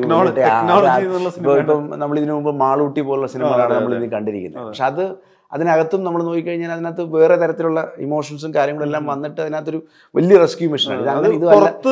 ഇപ്പം നമ്മൾ ഇതിനു മുമ്പ് മാളൂട്ടി പോലുള്ള സിനിമകളാണ് നമ്മൾ ഇനി കണ്ടിരിക്കുന്നത്. പക്ഷെ അത് അതിനകത്തും നമ്മൾ നോക്കിക്കഴിഞ്ഞാൽ അതിനകത്ത് വേറെ തരത്തിലുള്ള ഇമോഷൻസും കാര്യങ്ങളും എല്ലാം വന്നിട്ട് അതിനകത്തൊരു വലിയ റെസ്ക്യൂ മിഷനാണ്. ഇത്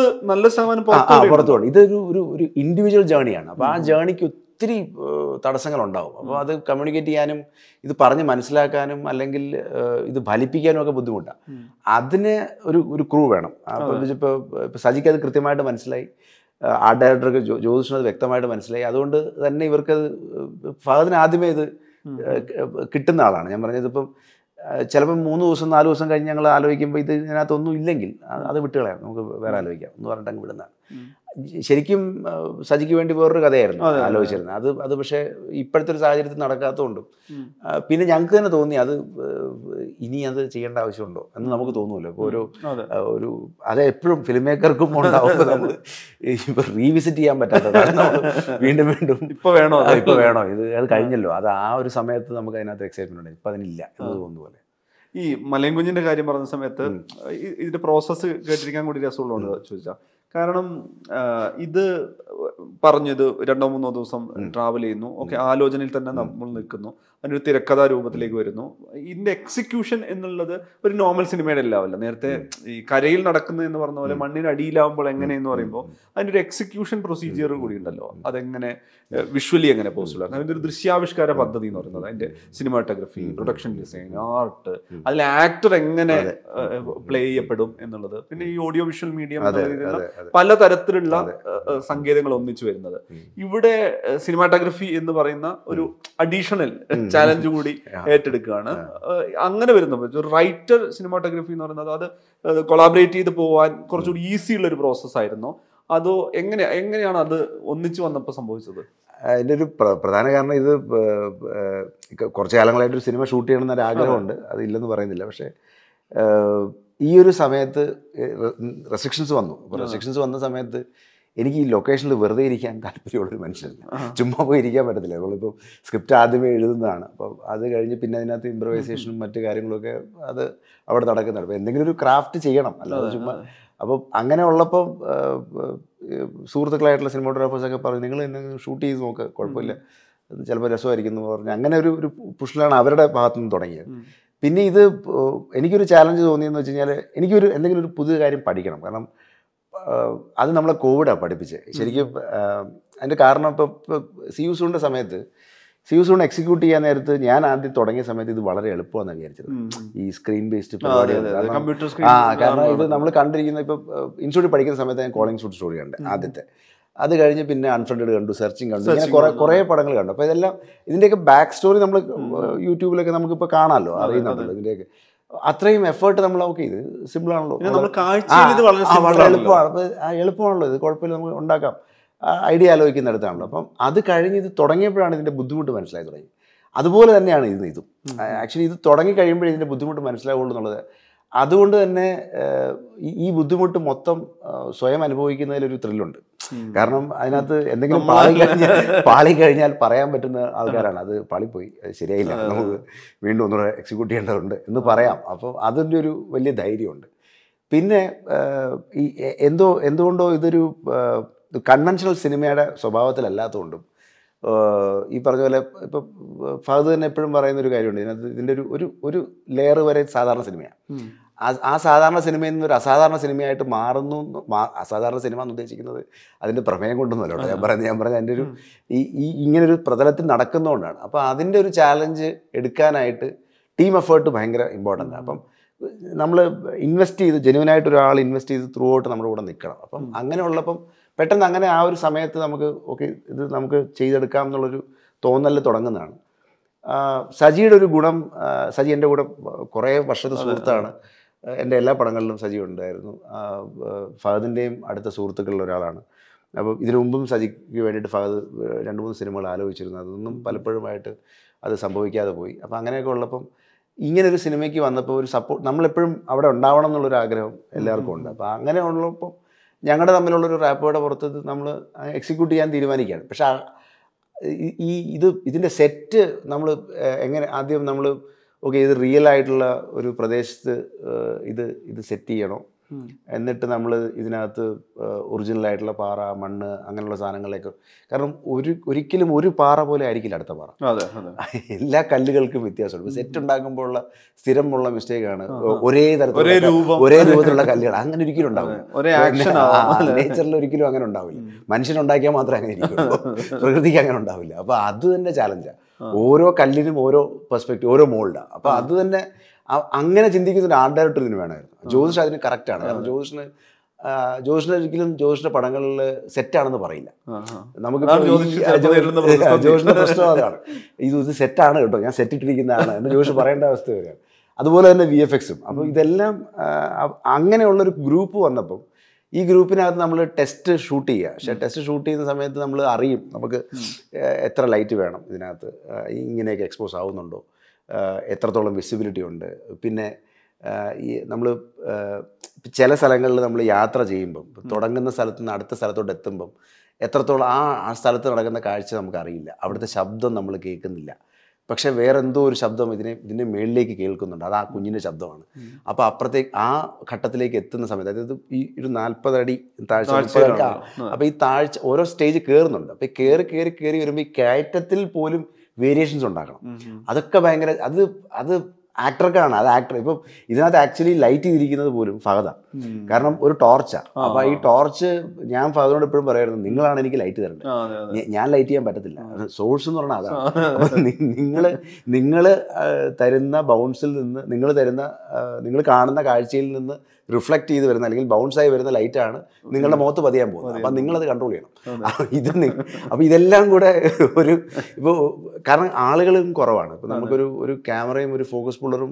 പുറത്തു പോകണം. ഇതൊരു ഒരു ഒരു ഇൻഡിവിജ്വൽ ജേണിയാണ്. അപ്പോൾ ആ ജേണിക്ക് ഒത്തിരി തടസ്സങ്ങളുണ്ടാവും. അപ്പോൾ അത് കമ്മ്യൂണിക്കേറ്റ് ചെയ്യാനും ഇത് പറഞ്ഞ് മനസ്സിലാക്കാനും അല്ലെങ്കിൽ ഇത് ഫലിപ്പിക്കാനും ഒക്കെ ബുദ്ധിമുട്ടാണ്. അതിന് ഒരു ഒരു ക്രൂ വേണം. അപ്പോൾ ഇപ്പോൾ ഇപ്പോൾ സജിക്ക് അത് കൃത്യമായിട്ട് മനസ്സിലായി, ആർട്ട് ഡയറക്ടർക്ക് ജ്യോതിഷിനത് വ്യക്തമായിട്ട് മനസ്സിലായി. അതുകൊണ്ട് തന്നെ ഇവർക്കത് ഫഹദിന് ആദ്യമേ ഇത് കിട്ടുന്ന ആളാണ്. ഞാൻ പറഞ്ഞത് ഇപ്പം ചിലപ്പം മൂന്ന് ദിവസം നാല് ദിവസം കഴിഞ്ഞ് ഞങ്ങൾ ആലോചിക്കുമ്പോൾ ഇത് ഇതിനകത്തൊന്നും ഇല്ലെങ്കിൽ അത് വിട്ടുകളയാം, നമുക്ക് വേറെ ആലോചിക്കാം എന്ന് പറഞ്ഞിട്ട് അങ്ങ് വിടുന്നതാണ്. ശരിക്കും സജിക്ക് വേണ്ടി വേറൊരു കഥയായിരുന്നു ആലോചിച്ചിരുന്നത്. അത് അത് പക്ഷേ ഇപ്പോഴത്തെ ഒരു സാഹചര്യത്തിൽ നടക്കാത്തതുകൊണ്ടും പിന്നെ ഞങ്ങൾക്ക് തന്നെ തോന്നി അത് ഇനി അത് ചെയ്യേണ്ട ആവശ്യമുണ്ടോ എന്ന് നമുക്ക് തോന്നുമല്ലോ. ഇപ്പോൾ ഒരു ഒരു അത് എപ്പോഴും ഫിലിം മേക്കർക്കും ഉണ്ടാവുമ്പോൾ നമ്മൾ ഇപ്പോൾ റീവിസിറ്റ് ചെയ്യാൻ പറ്റാത്തത് വീണ്ടും വീണ്ടും ഇപ്പോൾ വേണോ ഇപ്പോൾ വേണോ ഇത് അത് കഴിഞ്ഞല്ലോ, അത് ആ ഒരു സമയത്ത് നമുക്ക് അതിനകത്ത് എക്സൈറ്റ്മെന്റ് ഉണ്ട്. ഇപ്പം അതിനില്ല എന്ന് തോന്നുന്നു പോലെ. ഈ മലയൻകുഞ്ഞിന്റെ കാര്യം പറഞ്ഞ സമയത്ത് ഇതിന്റെ പ്രോസസ്സ് കേട്ടിരിക്കാൻ കൂടി രസമുള്ളതുകൊണ്ട് ചോദിച്ചാൽ, കാരണം ഇത് പറഞ്ഞത് രണ്ടോ മൂന്നോ ദിവസം ട്രാവൽ ചെയ്യുന്നു, ഓക്കെ, ആലോചനയിൽ തന്നെ നമ്മൾ നിൽക്കുന്നു, അതിനൊരു തിരക്കഥാ രൂപത്തിലേക്ക് വരുന്നു. ഇതിന്റെ എക്സിക്യൂഷൻ എന്നുള്ളത് ഒരു നോർമൽ സിനിമയുടെ എല്ലാമല്ല. നേരത്തെ ഈ കരയിൽ നടക്കുന്നത് എന്ന് പറഞ്ഞ പോലെ മണ്ണിന് അടിയിലാവുമ്പോൾ എങ്ങനെയെന്ന് പറയുമ്പോൾ അതിൻ്റെ ഒരു എക്സിക്യൂഷൻ പ്രൊസീജിയർ കൂടി ഉണ്ടല്ലോ. അതെങ്ങനെ വിഷ്വലി എങ്ങനെ പോസിബിൾ ആണ്? അതിൻ്റെ ഒരു ദൃശ്യാവിഷ്കാര പദ്ധതി എന്ന് പറയുന്നത്, അതിൻ്റെ സിനിമാറ്റോഗ്രഫി, പ്രൊഡക്ഷൻ ഡിസൈൻ, ആർട്ട്, അതിൽ ആക്ടർ എങ്ങനെ പ്ലേ ചെയ്യപ്പെടും എന്നുള്ളത്, പിന്നെ ഈ ഓഡിയോ വിഷ്വൽ മീഡിയം പലതരത്തിലുള്ള സങ്കേതങ്ങൾ ഒന്നിച്ചു വരുന്നത്. ഇവിടെ സിനിമാറ്റോഗ്രഫി എന്ന് പറയുന്ന ഒരു അഡീഷണൽ ചാലഞ്ച് കൂടി ഏറ്റെടുക്കുകയാണ്. അങ്ങനെ വരുന്നത് ഒരു റൈറ്റർ സിനിമാറ്റോഗ്രഫി എന്ന് പറയുന്നത് അത് കൊളാബറേറ്റ് ചെയ്ത് പോകാൻ കുറച്ചുകൂടി ഈസി ഉള്ള ഒരു പ്രോസസ് ആയിരുന്നോ, അതോ എങ്ങനെ എങ്ങനെയാണ് അത് ഒന്നിച്ചു വന്നപ്പോൾ സംഭവിച്ചത്? അതിൻ്റെ ഒരു പ്രധാന കാരണം ഇത് കുറച്ച് കാലങ്ങളായിട്ടൊരു സിനിമ ഷൂട്ട് ചെയ്യണമെന്നൊരു ആഗ്രഹമുണ്ട്, അതില്ലെന്ന് പറയുന്നില്ല. പക്ഷേ ഈ ഒരു സമയത്ത് റെസ്ട്രിക്ഷൻസ് വന്നു. അപ്പോൾ റെസ്ട്രിക്ഷൻസ് വന്ന സമയത്ത് എനിക്ക് ഈ ലൊക്കേഷനിൽ വെറുതെ ഇരിക്കാൻ താല്പര്യമുള്ളൊരു മനുഷ്യനല്ല, ചുമ്മാ പോയി ഇരിക്കാൻ പറ്റത്തില്ല. നമ്മളിപ്പോൾ സ്ക്രിപ്റ്റ് ആദ്യമേ എഴുതുന്നതാണ്, അപ്പോൾ അത് കഴിഞ്ഞ് പിന്നെ അതിനകത്ത് ഇംപ്രവൈസേഷനും മറ്റു കാര്യങ്ങളൊക്കെ അത് അവിടെ നടക്കുന്നുണ്ട്. അപ്പോൾ എന്തെങ്കിലും ഒരു ക്രാഫ്റ്റ് ചെയ്യണം, അല്ലാതെ ചുമ്മാ. അപ്പോൾ അങ്ങനെ ഉള്ളപ്പോൾ സുഹൃത്തുക്കളായിട്ടുള്ള സിനിമാറ്റോഗ്രാഫേഴ്സൊക്കെ പറഞ്ഞു നിങ്ങൾ എന്തെങ്കിലും ഷൂട്ട് ചെയ്ത് നോക്ക്, കുഴപ്പമില്ല, ചിലപ്പോൾ രസമായിരിക്കും എന്ന് പറഞ്ഞ് അങ്ങനെ ഒരു ഒരു പുഷിലാണ് അവരുടെ ഭാഗത്തു നിന്ന് തുടങ്ങിയത്. പിന്നെ ഇത് എനിക്കൊരു ചാലഞ്ച് തോന്നിയെന്ന് വെച്ച് കഴിഞ്ഞാൽ എനിക്കൊരു എന്തെങ്കിലും ഒരു പുതിയ കാര്യം പഠിക്കണം. കാരണം അത് നമ്മളെ കോവിഡാണ് പഠിപ്പിച്ചത് ശരിക്കും. അതിൻ്റെ കാരണം ഇപ്പോൾ ഇപ്പോൾ സി യു സൂണിൻ്റെ സമയത്ത് സി യു സൂൺ എക്സിക്യൂട്ട് ചെയ്യാൻ നേരത്ത് ഞാൻ ആദ്യം തുടങ്ങിയ സമയത്ത് ഇത് വളരെ എളുപ്പമാണെന്ന് വിചാരിച്ചത്, ഈ സ്ക്രീൻ ബേസ്ഡ് പരിപാടി. ആ കാരണം ഇത് നമ്മൾ കണ്ടിരിക്കുന്ന ഇപ്പോൾ ഇൻസ്റ്റിറ്റ്യൂട്ടിൽ പഠിക്കുന്ന സമയത്ത് ഞാൻ കോളിംഗ് ഷൂട്ട് സ്റ്റോറി കണ്ട് ആദ്യത്തെ, അത് കഴിഞ്ഞ് പിന്നെ അൺഫ്രണ്ടഡ് കണ്ടു, സെർച്ചിങ് കണ്ടു, ഇങ്ങനെ കുറേ കുറേ പടങ്ങൾ കണ്ടു. അപ്പോൾ ഇതെല്ലാം ഇതിൻ്റെയൊക്കെ ബാക്ക് സ്റ്റോറി നമ്മൾ യൂട്യൂബിലൊക്കെ നമുക്കിപ്പോൾ കാണാമല്ലോ, അറിയുന്നുണ്ടല്ലോ. ഇതിൻ്റെയൊക്കെ അത്രയും എഫേർട്ട് നമ്മൾ ഓക്കെ ഇത് സിമ്പിളാണല്ലോ, വളരെ എളുപ്പമാണ്. അപ്പോൾ ആ എളുപ്പമാണല്ലോ, ഇത് കുഴപ്പമില്ല, നമുക്ക് ഉണ്ടാക്കാം, ഐഡിയ ആലോചിക്കുന്നിടത്താണല്ലോ. അപ്പം അത് കഴിഞ്ഞ് ഇത് തുടങ്ങിയപ്പോഴാണ് ഇതിൻ്റെ ബുദ്ധിമുട്ട് മനസ്സിലായി തുടങ്ങി. അതുപോലെ തന്നെയാണ് ഇത് ഇതും ആക്ച്വലി ഇത് തുടങ്ങി കഴിയുമ്പോഴേ ഇതിൻ്റെ ബുദ്ധിമുട്ട് മനസ്സിലാവുള്ളൂ എന്നുള്ളത്. അതുകൊണ്ട് തന്നെ ഈ ബുദ്ധിമുട്ട് മൊത്തം സ്വയം അനുഭവിക്കുന്നതിലൊരു ത്രില്ലുണ്ട്. കാരണം അതിനകത്ത് എന്തെങ്കിലും പാളി കഴിഞ്ഞാൽ പാളി കഴിഞ്ഞാൽ പറയാൻ പറ്റുന്ന ആൾക്കാരാണ്. അത് പാളിപ്പോയി, അത് ശരിയായില്ല, നമുക്ക് വീണ്ടും ഒന്നുകൂടെ എക്സിക്യൂട്ട് ചെയ്യേണ്ടതുണ്ട് എന്ന് പറയാം. അപ്പോൾ അതിൻ്റെ ഒരു വലിയ ധൈര്യമുണ്ട്. പിന്നെ ഈ എന്തോ എന്തുകൊണ്ടോ ഇതൊരു കൺവെൻഷണൽ സിനിമയുടെ സ്വഭാവത്തിലല്ലാത്തതുകൊണ്ടും ഈ പറഞ്ഞ പോലെ ഇപ്പോൾ ഫഹദ് തന്നെ എപ്പോഴും പറയുന്നൊരു കാര്യമുണ്ട്, ഇതിനകത്ത് ഇതിൻ്റെ ഒരു ഒരു ഒരു ലെയർ വരെ സാധാരണ സിനിമയാണ്. ആ ആ സാധാരണ സിനിമയിൽ നിന്നൊരു അസാധാരണ സിനിമയായിട്ട് മാറുന്നു. അസാധാരണ സിനിമ എന്ന് ഉദ്ദേശിക്കുന്നത് അതിൻ്റെ പ്രമേയം കൊണ്ടൊന്നുമല്ലോ ഞാൻ പറയുന്നത്. ഞാൻ പറഞ്ഞത് അതിൻ്റെ ഒരു ഈ ഈ ഇങ്ങനൊരു പ്രതലത്തിൽ നടക്കുന്നതുകൊണ്ടാണ്. അപ്പോൾ അതിൻ്റെ ഒരു ചാലഞ്ച് എടുക്കാനായിട്ട് ടീം എഫേർട്ട് ഭയങ്കര ഇമ്പോർട്ടൻ്റ് ആണ്. അപ്പം നമ്മൾ ഇൻവെസ്റ്റ് ചെയ്ത് ജെന്യുവനായിട്ട് ഒരാൾ ഇൻവെസ്റ്റ് ചെയ്ത് ത്രൂ ഔട്ട് നമ്മുടെ കൂടെ നിൽക്കണം. അപ്പം അങ്ങനെ ഉള്ളപ്പം പെട്ടെന്ന് അങ്ങനെ ആ ഒരു സമയത്ത് നമുക്ക് ഓക്കെ ഇത് നമുക്ക് ചെയ്തെടുക്കാം എന്നുള്ളൊരു തോന്നൽ തുടങ്ങുന്നതാണ്. സജിയുടെ ഒരു ഗുണം, സജി എൻ്റെ കൂടെ കുറേ വർഷത്തെ സുഹൃത്താണ്. എൻ്റെ എല്ലാ പടങ്ങളിലും സജി ഉണ്ടായിരുന്നു. ഫഹദിൻ്റെയും അടുത്ത സുഹൃത്തുക്കളിൽ ഒരാളാണ്. അപ്പോൾ ഇതിനു മുമ്പും സജിക്ക് വേണ്ടിയിട്ട് ഫഹദ് രണ്ട് മൂന്ന് സിനിമകൾ ആലോചിച്ചിരുന്നു. അതൊന്നും പലപ്പോഴുമായിട്ട് അത് സംഭവിക്കാതെ പോയി. അപ്പോൾ അങ്ങനെയൊക്കെ ഉള്ളപ്പം ഇങ്ങനൊരു സിനിമയ്ക്ക് വന്നപ്പോൾ ഒരു സപ്പോർട്ട്, നമ്മളെപ്പോഴും അവിടെ ഉണ്ടാവണം എന്നുള്ളൊരു ആഗ്രഹം എല്ലാവർക്കും ഉണ്ട്. അപ്പോൾ അങ്ങനെ ഉള്ളപ്പോൾ ഞങ്ങളുടെ തമ്മിലുള്ളൊരു റാപ്പോയുടെ പുറത്ത് നമ്മൾ എക്സിക്യൂട്ട് ചെയ്യാൻ തീരുമാനിക്കുകയാണ്. പക്ഷേ ഈ ഇത് ഇതിൻ്റെ സെറ്റ് നമ്മൾ എങ്ങനെ ആദ്യം നമ്മൾ ഓക്കെ ഇത് റിയൽ ആയിട്ടുള്ള ഒരു പ്രദേശത്ത് ഇത് ഇത് സെറ്റ് ചെയ്യണോ, എന്നിട്ട് നമ്മൾ ഇതിനകത്ത് ഒറിജിനലായിട്ടുള്ള പാറ, മണ്ണ്, അങ്ങനെയുള്ള സാധനങ്ങളിലേക്ക്, കാരണം ഒരു ഒരിക്കലും ഒരു പാറ പോലെ ആയിരിക്കില്ല അടുത്ത പാറ. എല്ലാ കല്ലുകൾക്കും വ്യത്യാസമുണ്ട്. സെറ്റ് ഉണ്ടാക്കുമ്പോഴുള്ള സ്ഥിരമുള്ള മിസ്റ്റേക്കാണ് ഒരേ തരത്തിലുള്ള ഒരേ രൂപത്തിലുള്ള കല്ലുകൾ. അങ്ങനെ ഒരിക്കലും ഉണ്ടാവില്ല. നേച്ചറിൽ ഒരിക്കലും അങ്ങനെ ഉണ്ടാവില്ല. മനുഷ്യനുണ്ടാക്കിയാൽ മാത്രമേ അങ്ങനെ ഇരിക്കുള്ളൂ, പ്രകൃതിക്ക് അങ്ങനെ ഉണ്ടാവില്ല. അപ്പോൾ അത് തന്നെ ചാലഞ്ചാണ്. ഓരോ കല്ലിനും ഓരോ പെർസ്പെക്റ്റീവ്, ഓരോ മോൾഡാണ്. അപ്പോൾ അത് തന്നെ അങ്ങനെ ചിന്തിക്കുന്ന ഒരു ആർട്ട് ഡയറക്ടർ ഇതിന് വേണമായിരുന്നു. ജ്യോതിഷ് അതിന് കറക്റ്റാണ്. കാരണം ജ്യോതിഷിന് ജ്യോതിഷിന് ഒരിക്കലും ജ്യോതിഷിന്റെ പടങ്ങളിൽ സെറ്റാണെന്ന് പറയില്ല. നമുക്ക് ജ്യോതിഷിന്റെ പ്രശ്നം അതാണ്, ഇത് ഇത് സെറ്റാണ് കേട്ടോ, ഞാൻ സെറ്റ് ഇട്ടിരിക്കുന്നതാണ് എന്ന് ജ്യോതിഷ് പറയേണ്ട അവസ്ഥ വരികയാണ്. അതുപോലെ തന്നെ വി എഫ് എക്സും. അപ്പോൾ ഇതെല്ലാം അങ്ങനെയുള്ളൊരു ഗ്രൂപ്പ് വന്നപ്പം ഈ ഗ്രൂപ്പിനകത്ത് നമ്മൾ ടെസ്റ്റ് ഷൂട്ട് ചെയ്യുക. പക്ഷേ ടെസ്റ്റ് ഷൂട്ട് ചെയ്യുന്ന സമയത്ത് നമ്മൾ അറിയും നമുക്ക് എത്ര ലൈറ്റ് വേണം ഇതിനകത്ത്, ഇങ്ങനെയൊക്കെ എക്സ്പോസ് ആവുന്നുണ്ടോ, എത്രത്തോളം വിസിബിലിറ്റി ഉണ്ട്. പിന്നെ ഈ നമ്മൾ ചില സ്ഥലങ്ങളിൽ നമ്മൾ യാത്ര ചെയ്യുമ്പം തുടങ്ങുന്ന സ്ഥലത്ത് നിന്ന് അടുത്ത സ്ഥലത്തോട്ട് എത്തുമ്പം എത്രത്തോളം ആ ആ സ്ഥലത്ത് നടക്കുന്ന കാഴ്ച നമുക്കറിയില്ല. അവിടുത്തെ ശബ്ദം നമ്മൾ കേൾക്കുന്നില്ല, പക്ഷേ വേറെ എന്തോ ഒരു ശബ്ദം ഇതിനെ ഇതിൻ്റെ മേളിലേക്ക് കേൾക്കുന്നുണ്ട്. അത് ആ കുഞ്ഞിൻ്റെ ശബ്ദമാണ്. അപ്പോൾ അപ്പുറത്തേക്ക് ആ ഘട്ടത്തിലേക്ക് എത്തുന്ന സമയത്ത്, അതായത് ഈ ഒരു നാൽപ്പതടി താഴ്ച, മുപ്പതടി, അപ്പോൾ ഈ താഴ്ച ഓരോ സ്റ്റേജ് കയറുന്നുണ്ട്. അപ്പോൾ ഈ കയറി കയറി കയറി വരുമ്പോൾ ഈ കയറ്റത്തിൽ പോലും വേരിയേഷൻസ് ഉണ്ടാക്കണം. അതൊക്കെ ഭയങ്കര, അത് അത് ആക്ടർക്കാണ്, അത് ആക്ടർ. ഇപ്പം ഇതിനകത്ത് ആക്ച്വലി ലൈറ്റ് ചെയ്തിരിക്കുന്നത് പോലും ഫഹദ, കാരണം ഒരു ടോർച്ചാണ്. അപ്പോൾ ഈ ടോർച്ച് ഞാൻ ഫഹദിനോട് എപ്പോഴും പറയായിരുന്നു, നിങ്ങളാണ് എനിക്ക് ലൈറ്റ് തരേണ്ടത്, ഞാൻ ലൈറ്റ് ചെയ്യാൻ പറ്റത്തില്ല. സോഴ്സ് എന്ന് പറഞ്ഞാൽ അതാണ്. അപ്പോൾ നിങ്ങൾ നിങ്ങൾ തരുന്ന ബൗൺസിൽ നിന്ന്, നിങ്ങൾ തരുന്ന നിങ്ങൾ കാണുന്ന കാഴ്ചയിൽ നിന്ന് റിഫ്ലക്റ്റ് ചെയ്ത് വരുന്ന അല്ലെങ്കിൽ ബൗൺസായി വരുന്ന ലൈറ്റാണ് നിങ്ങളുടെ മുഖത്ത് പതിയാൻ പോകുന്നത്. അപ്പം നിങ്ങളത് കൺട്രോൾ ചെയ്യണം. ഇത് അപ്പോൾ ഇതെല്ലാം കൂടെ ഒരു ഇപ്പോൾ കാരണം ആളുകളും കുറവാണ്. ഇപ്പം നമുക്കൊരു ഒരു ക്യാമറയും ഒരു ഫോക്കസ് പുള്ളറും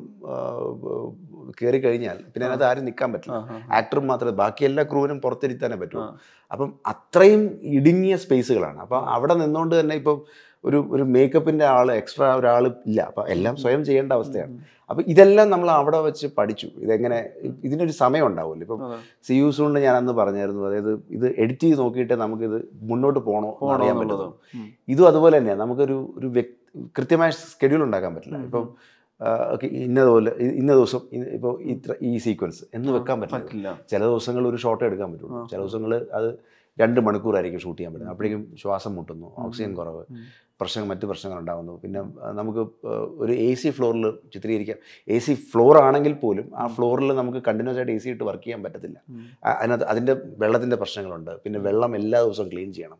കയറി കഴിഞ്ഞാൽ പിന്നെ അതിനകത്ത് ആരും നിൽക്കാൻ പറ്റില്ല. ആക്ടറും മാത്രമേ, ബാക്കി എല്ലാ ക്രൂവിനും പുറത്തിരുത്താനേ പറ്റുള്ളൂ. അപ്പം അത്രയും ഇടുങ്ങിയ സ്പേസുകളാണ്. അപ്പം അവിടെ നിന്നുകൊണ്ട് തന്നെ ഇപ്പം ഒരു ഒരു മേക്കപ്പിൻ്റെ ആൾ എക്സ്ട്രാ ഒരാൾ ഇല്ല. അപ്പം എല്ലാം സ്വയം ചെയ്യേണ്ട അവസ്ഥയാണ്. അപ്പോൾ ഇതെല്ലാം നമ്മൾ അവിടെ വെച്ച് പഠിച്ചു. ഇതെങ്ങനെ ഇതിനൊരു സമയം ഉണ്ടാവുമല്ലോ. ഇപ്പം സി യു സൂണിന് ഞാൻ അന്ന് പറഞ്ഞായിരുന്നു, അതായത് ഇത് എഡിറ്റ് ചെയ്ത് നോക്കിയിട്ട് നമുക്കിത് മുന്നോട്ട് പോകണോ അറിയാൻ പറ്റുള്ളൂ. ഇതും അതുപോലെ തന്നെയാണ്. നമുക്കൊരു ഒരു വ്യക്തി കൃത്യമായ സ്കെഡ്യൂൾ ഉണ്ടാക്കാൻ പറ്റില്ല. ഇപ്പം ഓക്കെ ഇന്നതുപോലെ ഇന്ന ദിവസം ഇപ്പോൾ ഇത്ര ഈ സീക്വൻസ് എന്ന് വെക്കാൻ പറ്റില്ല. ചില ദിവസങ്ങൾ ഒരു ഷോട്ട് എടുക്കാൻ പറ്റുള്ളൂ, ചില ദിവസങ്ങൾ അത് രണ്ട് മണിക്കൂറായിരിക്കും ഷൂട്ട് ചെയ്യാൻ പറ്റുന്നത്. അപ്പോഴേക്കും ശ്വാസം മുട്ടുന്നു, ഓക്സിജൻ കുറവ്, പ്രശ്നങ്ങൾ മറ്റ് പ്രശ്നങ്ങൾ ഉണ്ടാകുന്നു. പിന്നെ നമുക്ക് ഒരു എ സി ഫ്ലോറിൽ ചിത്രീകരിക്കാം. എ സി ഫ്ലോർ ആണെങ്കിൽ പോലും ആ ഫ്ലോറിൽ നമുക്ക് കണ്ടിന്യൂസ് ആയിട്ട് എ സി ഇട്ട് വർക്ക് ചെയ്യാൻ പറ്റത്തില്ല. അതിനകത്ത് അതിൻ്റെ വെള്ളത്തിൻ്റെ പ്രശ്നങ്ങളുണ്ട്. പിന്നെ വെള്ളം എല്ലാ ദിവസവും ക്ലീൻ ചെയ്യണം.